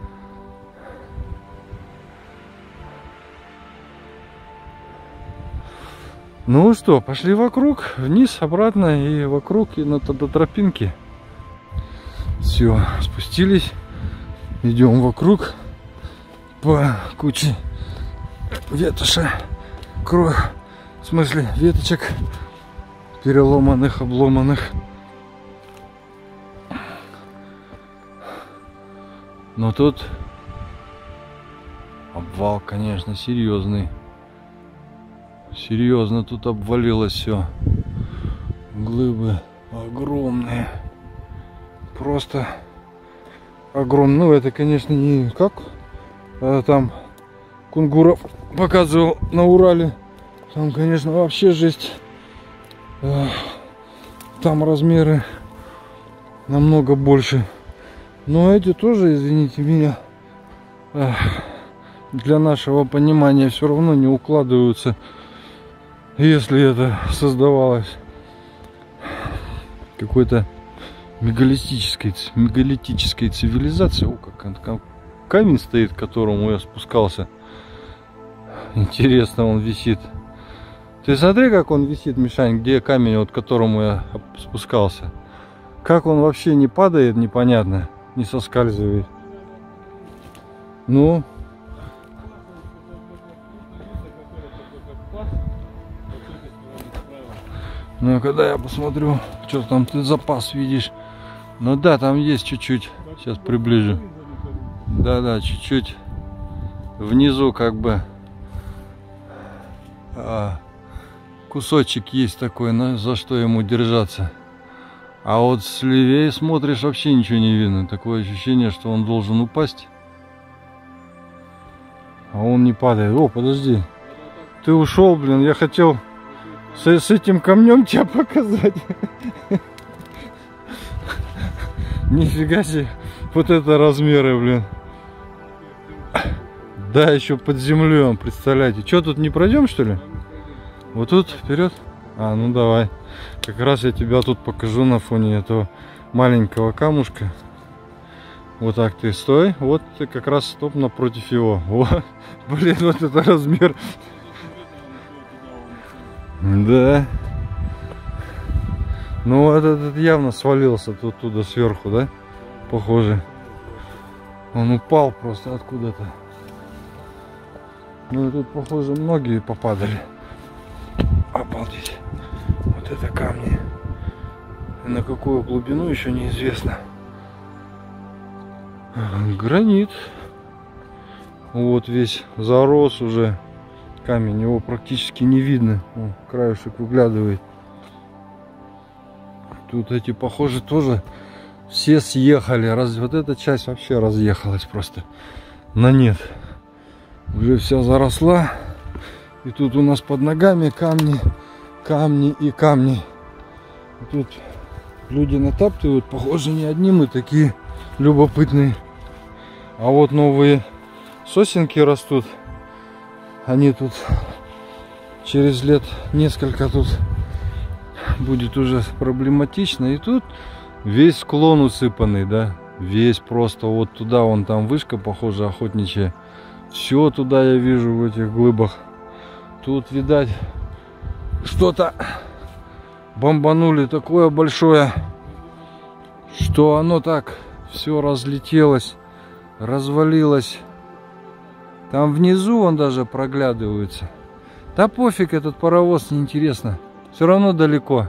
Ну что, пошли вокруг, вниз, обратно и вокруг, и на, до тропинки. Все, спустились. Идем вокруг по куче ветоши, кро... в смысле веточек переломанных, обломанных. Но тут обвал, конечно, серьезный. Серьезно тут обвалилось все. Глыбы огромные. Просто огромные. Ну это, конечно, не как а там Кунгуров показывал на Урале. Там, конечно, вообще жесть. Там размеры намного больше. Но эти тоже, извините меня, для нашего понимания все равно не укладываются. Если это создавалось какой-то мегалитической, мегалитической цивилизацией. О, как камень стоит, к которому я спускался. Интересно, он висит. Ты смотри, как он висит, Мишань, где камень, вот к которому я спускался. Как он вообще не падает, непонятно, не соскальзывает. Ну, ну, когда я посмотрю, что там ты запас видишь. Ну да, там есть чуть-чуть. Сейчас приближу. Да-да, чуть-чуть. Внизу как бы а, кусочек есть такой, на, за что ему держаться. А вот с левее смотришь, вообще ничего не видно. Такое ощущение, что он должен упасть. А он не падает. О, подожди. Ты ушел, блин. Я хотел с, с этим камнем тебя показать. Нифига себе. Вот это размеры, блин. Да, еще под землей, представляете. Что, тут не пройдем, что ли? Вот тут, вперед? А, ну давай. Как раз я тебя тут покажу на фоне этого маленького камушка. Вот так ты стой. Вот ты как раз стоп напротив его. Вот. Блин, вот это размер. Да. Ну, этот явно свалился тут туда сверху, да? Похоже. Он упал просто откуда-то. Ну и тут, похоже, многие попадали. Обалдеть. Вот это камни. И на какую глубину еще неизвестно. Гранит. Вот весь зарос уже камень. Его практически не видно. О, краешек выглядывает. Тут эти, похоже, тоже все съехали. Раз, вот эта часть вообще разъехалась просто на нет. Уже вся заросла. И тут у нас под ногами камни, камни и камни. И тут люди натаптывают. Похоже, не одни мы такие любопытные. А вот новые сосенки растут. Они тут через лет несколько тут будет уже проблематично. И тут весь склон усыпанный, да. Весь просто вот туда, вон там вышка, похоже, охотничья. Все туда я вижу в этих глыбах. Тут, видать, что-то бомбанули такое большое, что оно так все разлетелось, развалилось. Там внизу он даже проглядывается. Да пофиг, этот паровоз, неинтересно. Все равно далеко.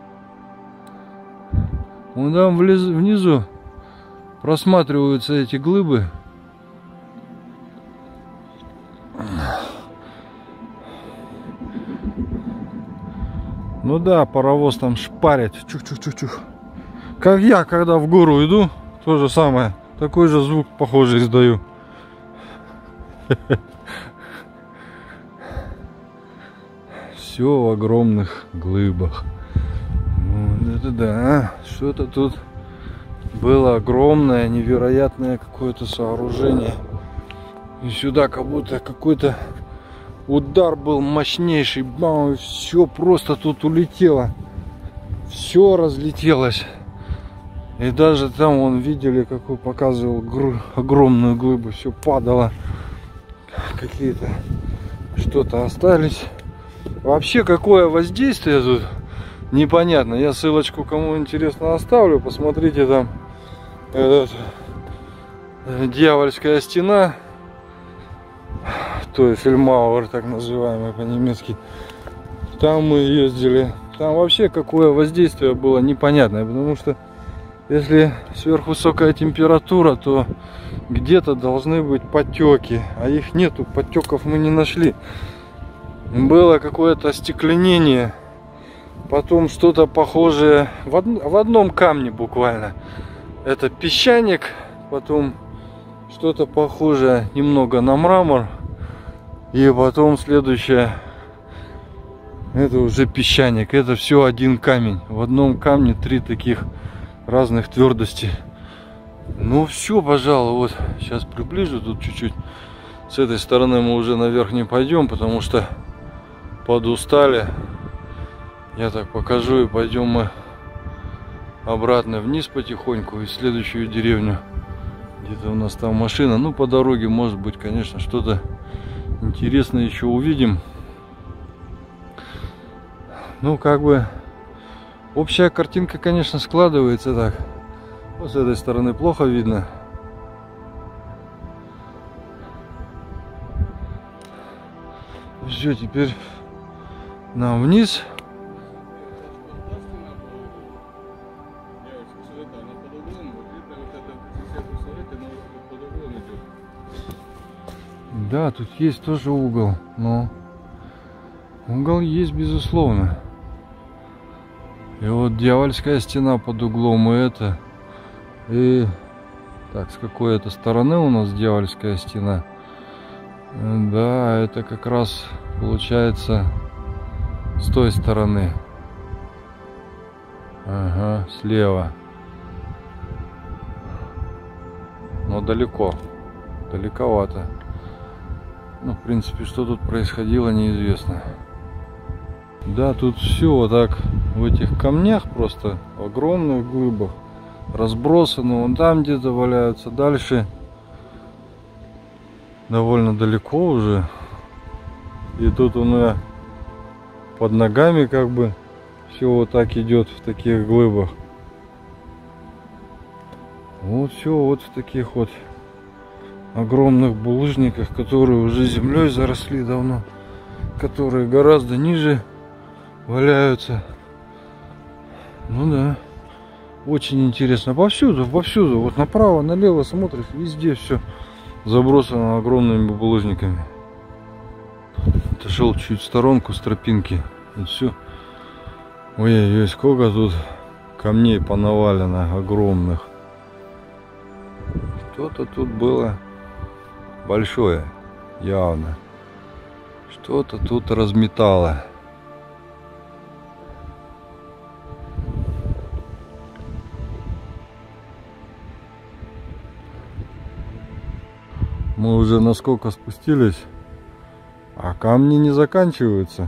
Вон там внизу просматриваются эти глыбы. Ну да, паровоз там шпарит. Чух-чух-чух-чух. Как я, когда в гору иду, то же самое. Такой же звук, похожий, издаю. Все в огромных глыбах. Вот это да. Что-то тут было огромное, невероятное какое-то сооружение. И сюда как будто какой-то удар был мощнейший. Бам, все просто тут улетело. Все разлетелось. И даже там, вон, видели, какой показывал огромную глыбу. Все падало. Какие-то что-то остались. Вообще, какое воздействие тут, непонятно. Я ссылочку, кому интересно, оставлю. Посмотрите, там этот, дьявольская стена. То есть Фельмауэр, так называемый по-немецки. Там мы ездили. Там вообще какое воздействие было непонятное. Потому что если сверхвысокая температура, то где-то должны быть потеки. А их нету, потеков мы не нашли. Было какое-то остекленение. Потом что-то похожее в, од... в одном камне буквально. Это песчаник. Потом что-то похожее немного на мрамор. И потом следующее. Это уже песчаник. Это все один камень. В одном камне три таких разных твердости. Ну все, пожалуй, вот сейчас приближу тут чуть-чуть. С этой стороны мы уже наверх не пойдем, потому что подустали. Я так покажу, и пойдем мы обратно вниз потихоньку, и в следующую деревню. Где-то у нас там машина. Ну, по дороге, может быть, конечно, что-то интересное еще увидим. Ну, как бы Общая картинка, конечно, складывается так. Вот с этой стороны плохо видно. Все, теперь нам вниз. Да, тут есть тоже угол, но угол есть, безусловно. И вот дьявольская стена под углом, и это. И так, с какой это стороны у нас дьявольская стена? Да, это как раз получается с той стороны. Ага, слева. Но далеко. Далековато. Ну, в принципе, что тут происходило, неизвестно. Да, тут все вот так в этих камнях, просто в огромных глыбах разбросаны. Вон там где-то валяются. Дальше довольно далеко уже. И тут у меня под ногами как бы все вот так идет в таких глыбах. Вот все вот в таких вот огромных булыжниках, которые уже землей заросли давно, которые гораздо ниже валяются. Ну да, очень интересно. Повсюду, повсюду, вот направо, налево смотришь, везде все забросано огромными булыжниками. Отошел чуть в сторонку с тропинки, и все. Ой-ой-ой, сколько тут камней понавалено огромных. Что-то тут было большое, явно. Что-то тут разметало. Мы уже насколько спустились, а камни не заканчиваются.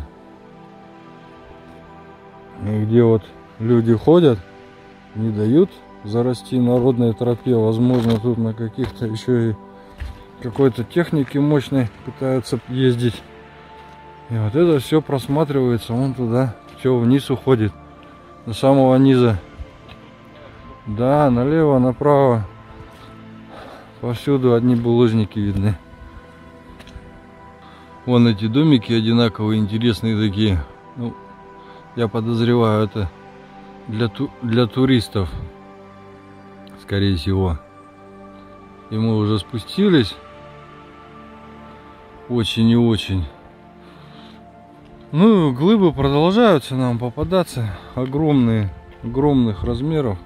И где вот люди ходят, не дают зарасти народной тропе. Возможно, тут на каких-то еще и какой-то технике мощной пытаются ездить. И вот это все просматривается, вон туда, все вниз уходит, до самого низа. Да, налево, направо, повсюду одни булыжники видны. Вон эти домики одинаковые, интересные такие. Ну, я подозреваю, это для, ту для туристов, скорее всего. И мы уже спустились. Очень и очень. Ну, глыбы продолжаются нам попадаться. Огромные, огромных размеров.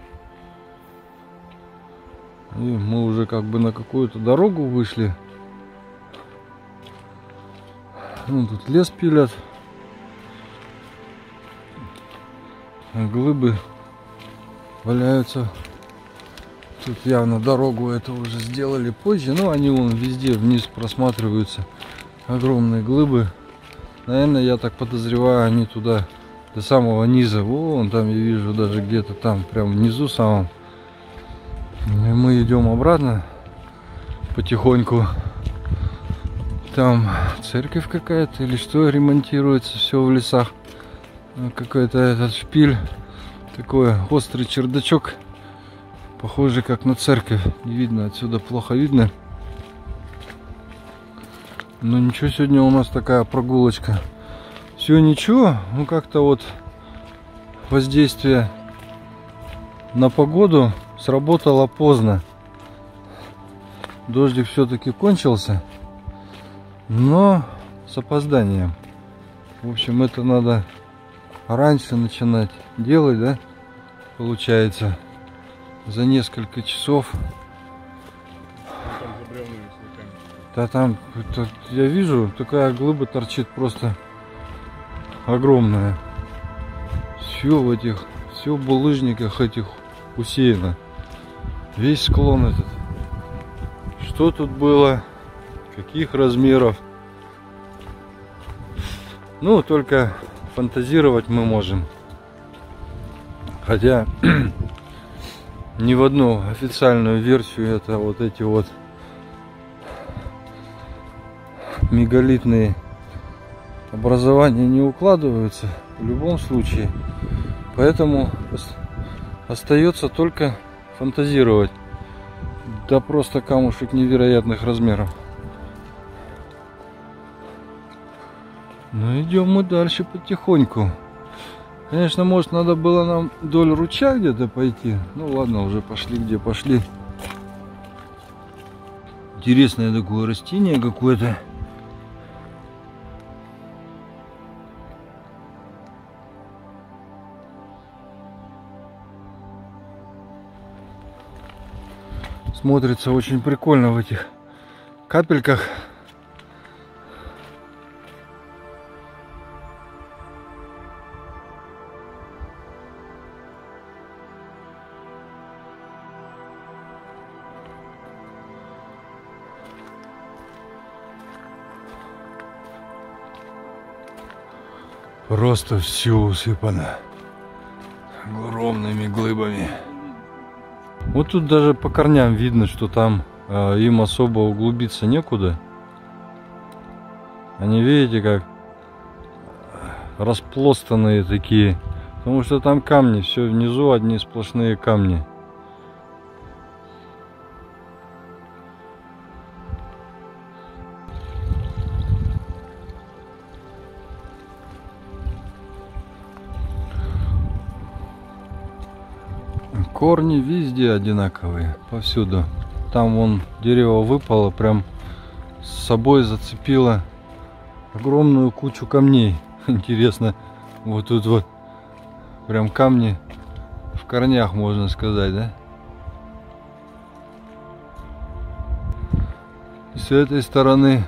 И мы уже как бы на какую-то дорогу вышли. Ну, тут лес пилят. А глыбы валяются. Тут явно дорогу это уже сделали позже. Но они вон везде вниз просматриваются. Огромные глыбы. Наверное, я так подозреваю, они туда до самого низа. Вон там я вижу даже где-то там, прям внизу самом. И мы идем обратно потихоньку. Там церковь какая-то или что ремонтируется, все в лесах. Какой-то этот шпиль, такой острый чердачок, похоже как на церковь. Не видно, отсюда плохо видно. Но ничего, сегодня у нас такая прогулочка. Все ничего, ну как-то вот воздействие на погоду сработало поздно. Дождик все-таки кончился, но с опозданием. В общем, это надо раньше начинать делать, да, получается, за несколько часов. Да там, это, я вижу, такая глыба торчит просто огромная. Все в этих, все в булыжниках этих усеяно. Весь склон этот. Что тут было? Каких размеров? Ну, только фантазировать мы можем. Хотя ни в одну официальную версию это вот эти вот мегалитные образования не укладываются в любом случае. Поэтому остается только фантазировать. Да просто камушек невероятных размеров. Ну идем мы дальше потихоньку. Конечно, может, надо было нам вдоль ручья где-то пойти. Ну ладно, уже пошли где пошли. Интересное такое растение какое-то. Смотрится очень прикольно в этих капельках. Просто все усыпано огромными глыбами. Вот тут даже по корням видно, что там э, им особо углубиться некуда. Они, видите, как распластанные такие. Потому что там камни, все внизу одни сплошные камни. Корни везде одинаковые, повсюду. Там вон дерево выпало, прям с собой зацепило огромную кучу камней. Интересно, вот тут вот прям камни в корнях, можно сказать, да? С этой стороны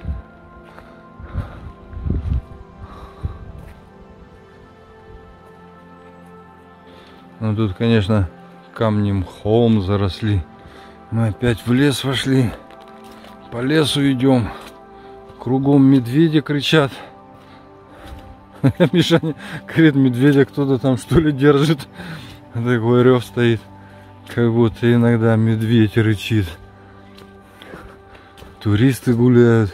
ну тут, конечно, камни мхом заросли. Мы опять в лес вошли. По лесу идем. Кругом медведи кричат. Мишаня говорит, медведя кто-то там что ли держит. Такой рев стоит. Как будто иногда медведь рычит. Туристы гуляют.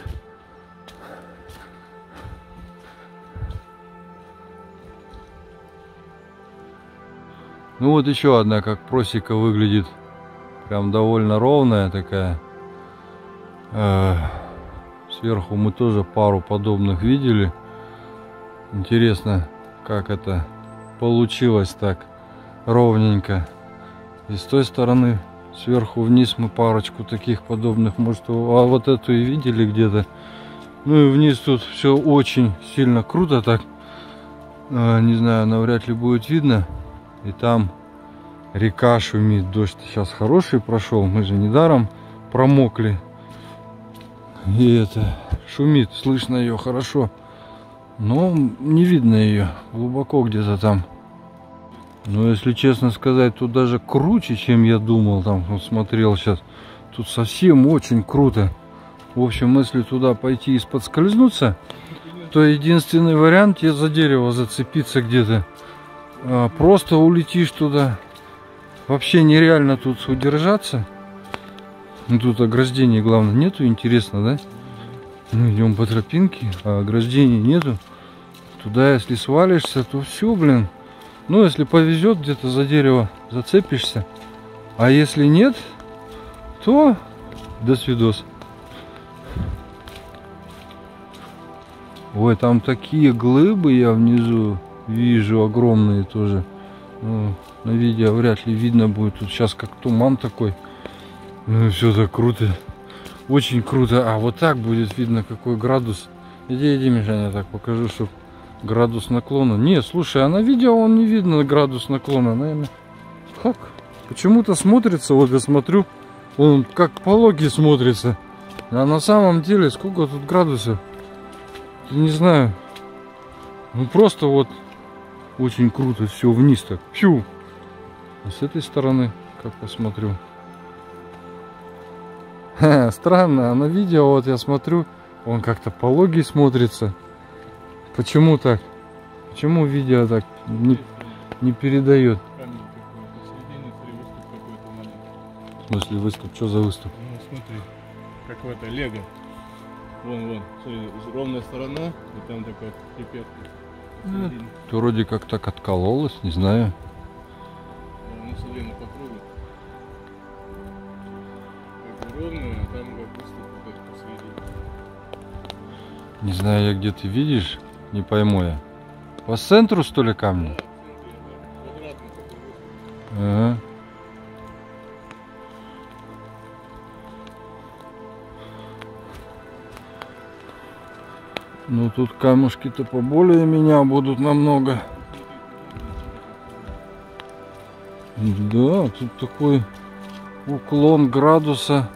Ну вот еще одна, как просека выглядит. Прям довольно ровная такая. Сверху мы тоже пару подобных видели. Интересно, как это получилось так ровненько. И с той стороны сверху вниз мы парочку таких подобных, может, а вот эту и видели где-то. Ну и вниз тут все очень сильно круто так. Не знаю, навряд ли будет видно. И там река шумит, дождь сейчас хороший прошел, мы же недаром промокли. И это шумит, слышно ее хорошо, но не видно ее, глубоко где-то там. Но если честно сказать, тут даже круче, чем я думал, там вот смотрел сейчас. Тут совсем очень круто. В общем, если туда пойти и подскользнуться, то единственный вариант тебе за дерево зацепиться где-то. Просто улетишь туда. Вообще нереально тут удержаться. Тут ограждений, главное, нету. Интересно, да? Мы идем по тропинке, а ограждений нету. Туда, если свалишься, то все, блин. Ну, если повезет, где-то за дерево зацепишься. А если нет, то до свидос. Ой, там такие глыбы я внизу вижу, огромные тоже. Ну, на видео вряд ли видно будет. Тут сейчас как туман такой. Ну все так круто. Очень круто. А вот так будет видно, какой градус. Иди, иди, Мишаня, я так покажу, чтобы градус наклона. Не, слушай, а на видео он не видно градус наклона, наверное. Как? Почему-то смотрится, вот я смотрю, он как пологий смотрится. А на самом деле сколько тут градусов? Не знаю. Ну просто вот очень круто, все вниз так. Фью. А с этой стороны, как посмотрю. Ха, странно, а на видео вот я смотрю, он как-то пологий смотрится. Почему так? Почему видео так не, не передает? В смысле выступ? Что за выступ? Ну смотри, какое-то лего. Вон, вон, смотри, ровная сторона, и там такая припетка. То вроде как так откололось, не знаю. посмотри на по кругу. Как бы ровно, а там как выступ вот этот посередине. Не знаю, я где ты видишь, не пойму я. По центру, что ли, камни? Да, в центре, да. Квадратный такой выступ. Ага. Ну тут камушки-то поболее меня будут намного. Да, тут такой уклон градуса.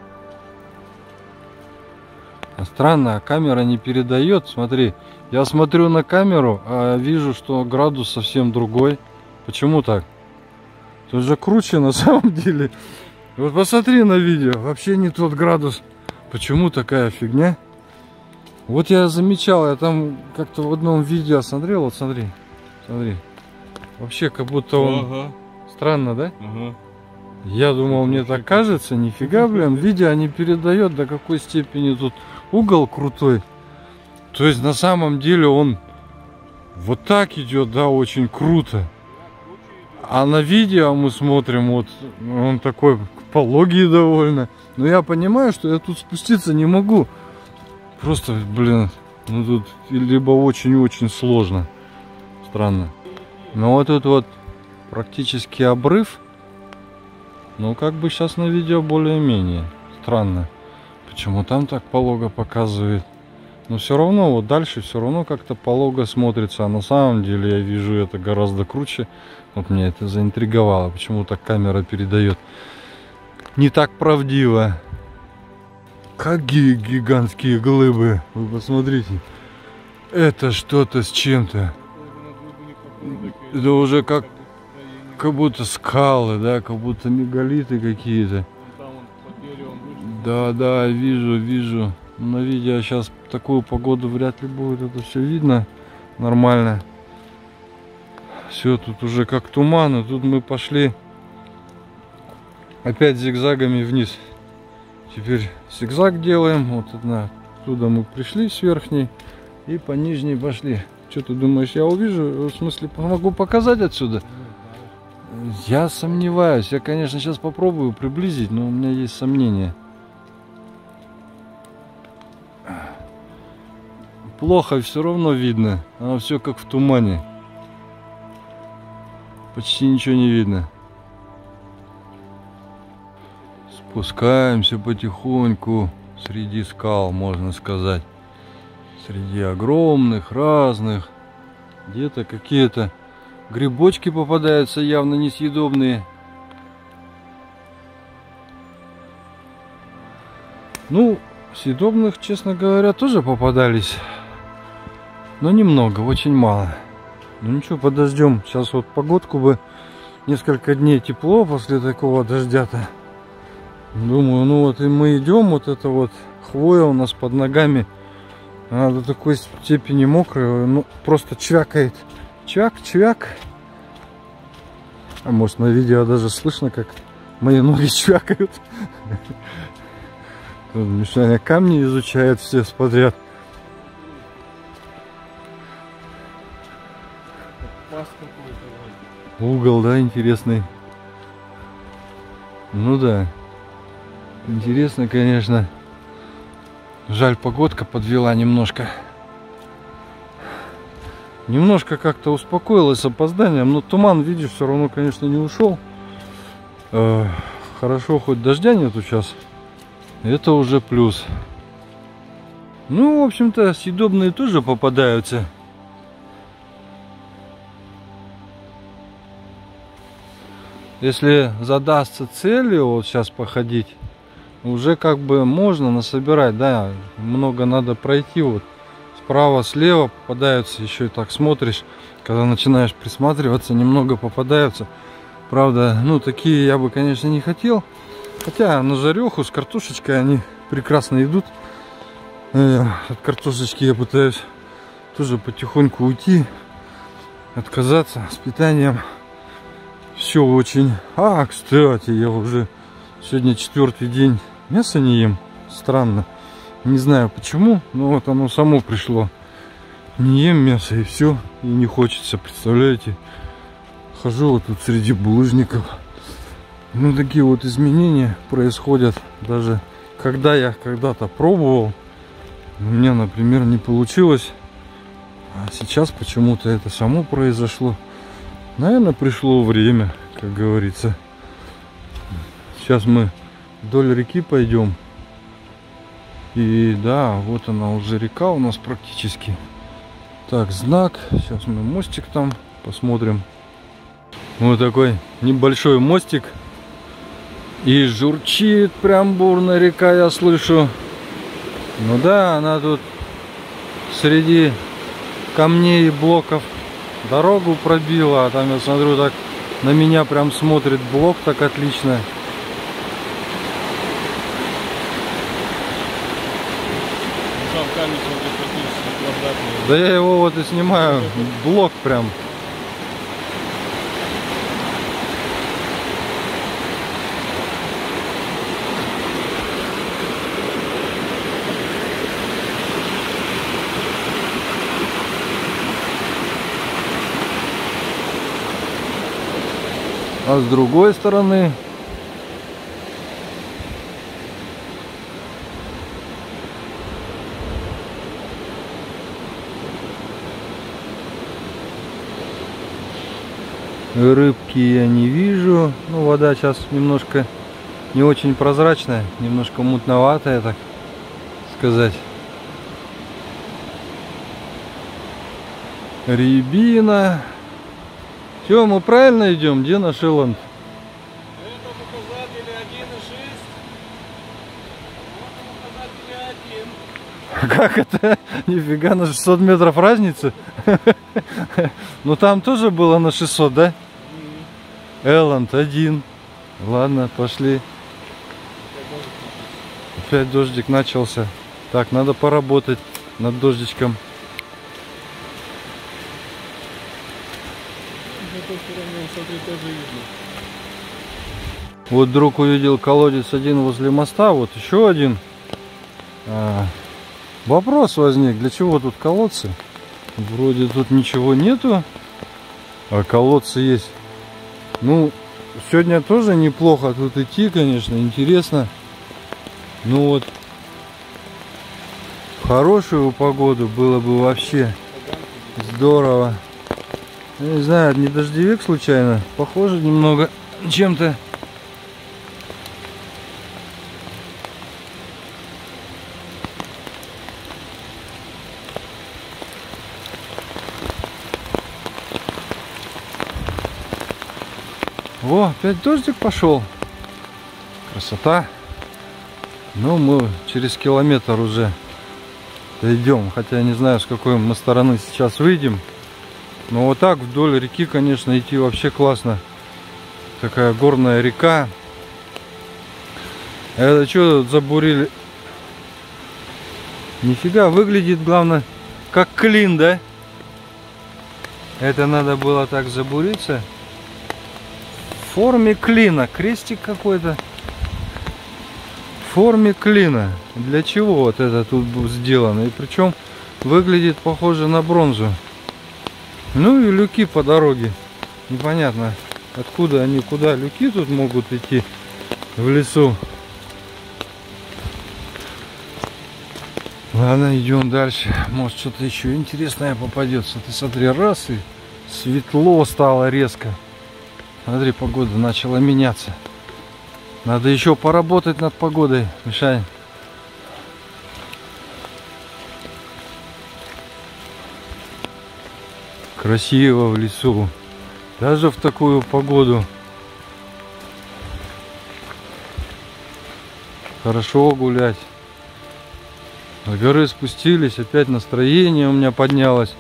А странно, а камера не передает. Смотри, я смотрю на камеру, а вижу, что градус совсем другой. Почему так? Тут же круче на самом деле. Вот посмотри на видео, вообще не тот градус. Почему такая фигня? Вот я замечал, я там как-то в одном видео смотрел, вот смотри, смотри. Вообще как будто он... Ага. Странно, да? Ага. Я думал, мне так кажется, нифига, блин, видео не передает, до какой степени тут угол крутой. То есть на самом деле он вот так идет, да, очень круто. А на видео мы смотрим, вот он такой пологий довольно. Но я понимаю, что я тут спуститься не могу. Просто, блин, ну тут либо очень-очень сложно. Странно. Но вот тут вот практически обрыв. Ну, как бы сейчас на видео более-менее. Странно. Почему там так полого показывает? Но все равно, вот дальше все равно как-то полого смотрится. А на самом деле я вижу это гораздо круче. Вот меня это заинтриговало. Почему так камера передает не так правдиво. Какие гигантские глыбы. Вы посмотрите. Это что-то с чем-то. Это уже как, как будто скалы, да, как будто мегалиты какие-то. Да, да, вижу, вижу. На видео сейчас такую погоду вряд ли будет это все видно нормально. Все тут уже как туман, и тут мы пошли опять зигзагами вниз. Теперь зигзаг делаем. Вот оттуда мы пришли с верхней и по нижней пошли. Что ты думаешь, я увижу? В смысле, могу показать отсюда? Я сомневаюсь. Я, конечно, сейчас попробую приблизить, но у меня есть сомнения. Плохо все равно видно. Оно все как в тумане. Почти ничего не видно. Спускаемся потихоньку среди скал, можно сказать. Среди огромных, разных. Где-то какие-то грибочки попадаются, явно несъедобные. Ну, съедобных, честно говоря, тоже попадались. Но немного, очень мало. Ну ничего, подождем. Сейчас вот погодку бы, несколько дней тепло после такого дождя-то. Думаю, ну вот и мы идем, вот это вот хвоя у нас под ногами. Она до такой степени мокрая, ну просто чвякает. Чвяк, чвяк. А может на видео даже слышно, как мои ноги чвякают. Мишаня камни изучает все подряд. Угол, да, интересный. Ну да. Интересно, конечно. Жаль, погодка подвела немножко. Немножко как-то успокоилась с опозданием, но туман, видишь, все равно, конечно, не ушел. Э, хорошо, хоть дождя нету сейчас. Это уже плюс. Ну, в общем-то, съедобные тоже попадаются. Если задастся целью вот сейчас походить, уже как бы можно насобирать, да, много надо пройти, вот справа, слева попадаются, еще и так смотришь, когда начинаешь присматриваться, немного попадаются. Правда, ну такие я бы, конечно, не хотел, хотя на жареху с картошечкой они прекрасно идут. От картошечки я пытаюсь тоже потихоньку уйти, отказаться с питанием. Все очень... А, кстати, я уже сегодня четвертый день мясо не ем. Странно. Не знаю почему, но вот оно само пришло. Не ем мясо и все. И не хочется, представляете? Хожу вот тут среди булыжников. Ну, такие вот изменения происходят. Даже когда я когда-то пробовал, у меня, например, не получилось. А сейчас почему-то это само произошло. Наверное, пришло время, как говорится. Сейчас мы вдоль реки пойдем. И да, вот она уже река у нас практически. Так, знак. Сейчас мы мостик там посмотрим. Вот такой небольшой мостик. И журчит прям бурно река, я слышу. Ну да, она тут среди камней и блоков дорогу пробила. А там, я смотрю, так на меня прям смотрит блок так отлично. Там камень, смотри, практически квадратный. Да я его вот и снимаю. Блок прям. А с другой стороны рыбки я не вижу. Ну, вода сейчас немножко не очень прозрачная, немножко мутноватая, так сказать. Рябина. Все, мы правильно идем? Где наш Элланд? Это показатели один и шесть. Вот показатели один. Как это? Нифига, на шестьсот метров разница? Ну там тоже было на шестьсот, да? Элланд один. Ладно, пошли. Опять дождик начался. Так, надо поработать над дождичком. Смотри, тоже видно. Вот друг увидел колодец один возле моста, вот еще один. А, вопрос возник, для чего тут колодцы? Вроде тут ничего нету, а колодцы есть. Ну, сегодня тоже неплохо тут идти, конечно, интересно. Ну вот, в хорошую погоду было бы вообще здорово. Я не знаю, не дождевик случайно, похоже немного чем-то. Во, опять дождик пошел. Красота. Ну, мы через километр уже идем. Хотя я не знаю, с какой мы стороны сейчас выйдем. Но вот так вдоль реки, конечно, идти вообще классно. Такая горная река. Это что тут забурили? Нифига, выглядит, главное, как клин, да? Это надо было так забуриться. В форме клина. Крестик какой-то. В форме клина. Для чего вот это тут сделано? И причем выглядит похоже на бронзу. Ну и люки по дороге. Непонятно, откуда они, куда люки тут могут идти в лесу. Ладно, идем дальше. Может, что-то еще интересное попадется. Ты смотри, раз и светло стало резко. Смотри, погода начала меняться. Надо еще поработать над погодой, Мишань. Красиво в лесу. Даже в такую погоду. Хорошо гулять. С горы спустились, опять настроение у меня поднялось.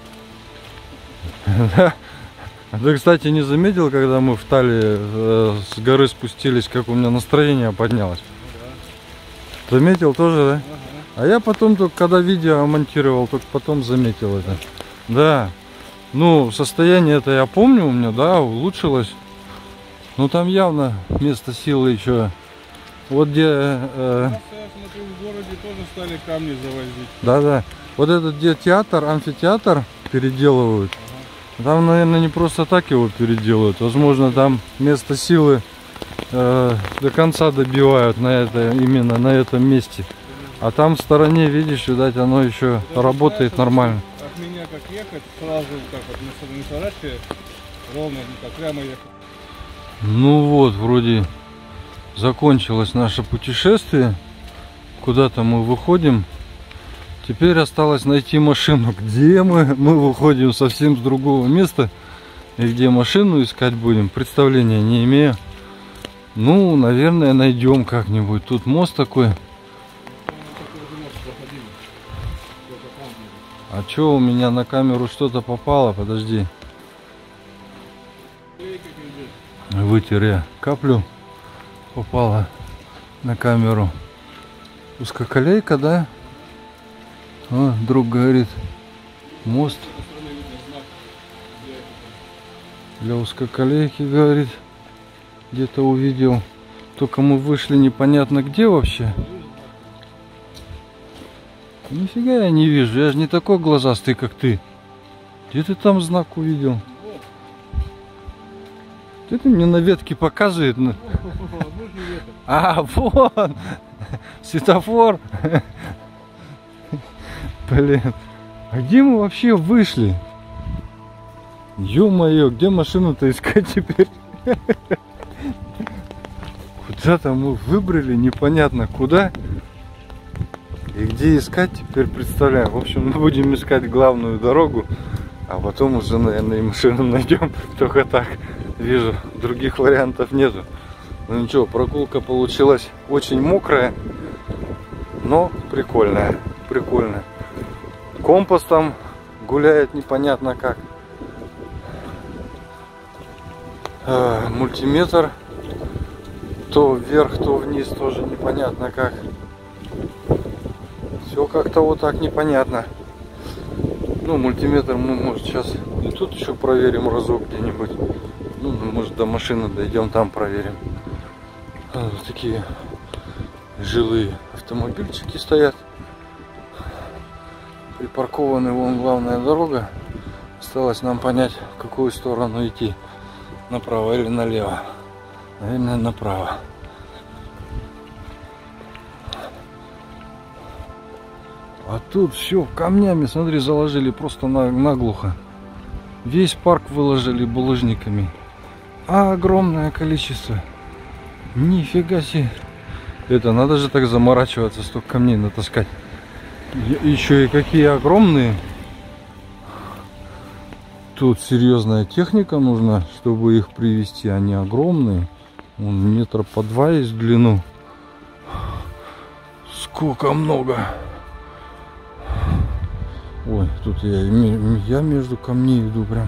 Ты, кстати, не заметил, когда мы в Таллии э, с горы спустились, как у меня настроение поднялось? Да. Заметил тоже, да? Ага. А я потом, только когда видео монтировал, только потом заметил это. Да. Ну, состояние это я помню у меня, да, улучшилось. Но там явно место силы еще. Вот где... Э, я смотрю, в городе тоже стали камни завозить. Да-да. Вот этот где театр, амфитеатр переделывают. Ага. Там, наверное, не просто так его переделают. Возможно, там место силы э, до конца добивают на это, именно на этом месте. А там в стороне, видишь, видать, оно еще вот работает нормально. От меня как ехать, сразу как вот не сворачивая, ровно так прямо ехать. Ну вот, вроде закончилось наше путешествие. Куда-то мы выходим. Теперь осталось найти машину. Где мы? Мы выходим совсем с другого места. И где машину искать будем, представления не имею. Ну, наверное, найдем как-нибудь. Тут мост такой. А что у меня на камеру что-то попало? Подожди. Вытер я каплю. Попала на камеру. Узкоколейка, да? О, друг говорит, мост для узкоколейки, говорит, где-то увидел. Только мы вышли непонятно где вообще. Нифига я не вижу, я же не такой глазастый, как ты. Где ты там знак увидел? Где ты мне на ветке показывает? А, вон! Светофор! Блин, а где мы вообще вышли? Ё-моё, где машину-то искать теперь? Куда-то мы выбрали, непонятно куда. И где искать теперь, представляем. В общем, мы будем искать главную дорогу, а потом уже, наверное, и машину найдем. Только так, вижу, других вариантов нету. Ну ничего, прогулка получилась очень мокрая, но прикольная, прикольная. Компас там гуляет непонятно как. А, мультиметр то вверх, то вниз, тоже непонятно как. Все как-то вот так непонятно. Ну, мультиметр мы, может, сейчас и тут еще проверим разок где-нибудь. Ну, может, до машины дойдем, там проверим. А, вот такие жилые автомобильчики стоят. Припаркована вон главная дорога. Осталось нам понять, в какую сторону идти. Направо или налево. Наверное, направо. А тут все камнями, смотри, заложили просто наглухо. Весь парк выложили булыжниками. А огромное количество. Нифига себе. Это надо же так заморачиваться, столько камней натаскать. Еще и какие огромные. Тут серьезная техника нужна, чтобы их привезти. Они огромные. Вон метра по два есть в длину. Сколько много. Ой, тут я, я между камней иду прям.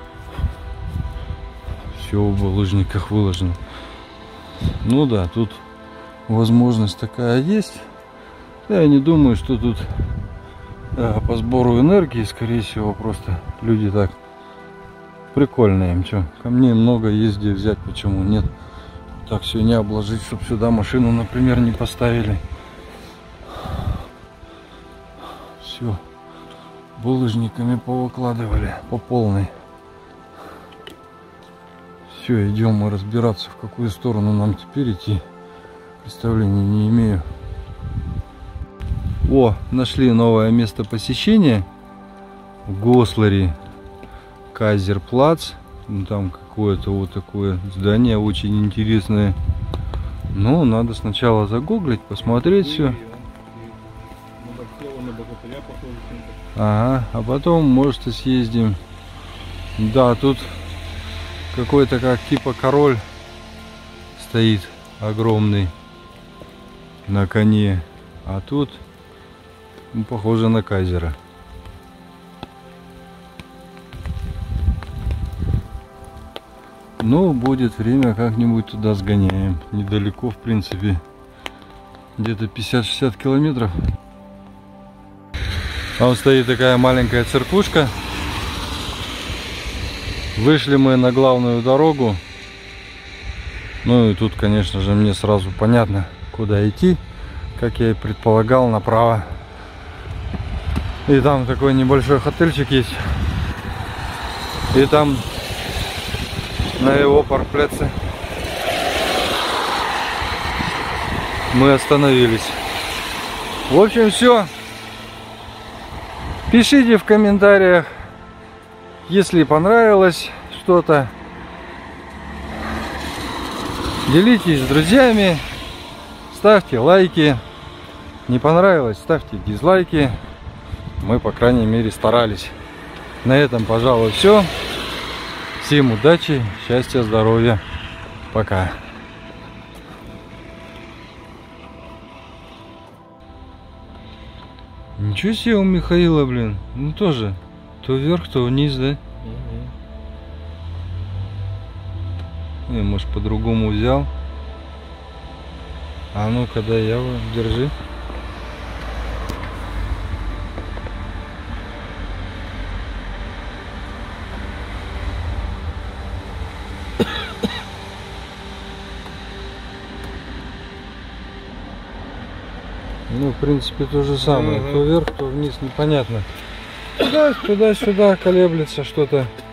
Все в булыжниках выложено. Ну да, тут возможность такая есть. Я не думаю, что тут а, по сбору энергии, скорее всего, просто люди так прикольные им. Что, камней много, есть где взять, почему нет. Так все не обложить, чтобы сюда машину, например, не поставили. Все булыжниками повыкладывали по полной. Все, идем мы разбираться, в какую сторону нам теперь идти. Представления не имею. О, нашли новое место посещения. В Госларе. Кайзерплац. Там какое-то вот такое здание очень интересное. Но надо сначала загуглить, посмотреть все. Ага, а потом, может, и съездим. Да, тут какой-то как типа король стоит огромный на коне. А тут, ну, похоже на кайзера. Ну, будет время, как-нибудь туда сгоняем. Недалеко, в принципе. Где-то пятьдесят-шестьдесят километров. А вот стоит такая маленькая церквушка. Вышли мы на главную дорогу. Ну и тут, конечно же, мне сразу понятно, куда идти. Как я и предполагал, направо. И там такой небольшой хотельчик есть. И там на его паркпляце мы остановились. В общем, все. Пишите в комментариях, если понравилось что-то. Делитесь с друзьями. Ставьте лайки. Не понравилось, ставьте дизлайки. Мы, по крайней мере, старались. На этом, пожалуй, все. Всем удачи, счастья, здоровья. Пока. Ничего себе у Михаила, блин. Ну тоже. То вверх, то вниз, да? Угу. Я, может, по-другому взял. А ну-ка, да, я его держи. Ну, в принципе, то же самое. Uh-huh. То вверх, то вниз, непонятно. Туда-сюда колеблется что-то.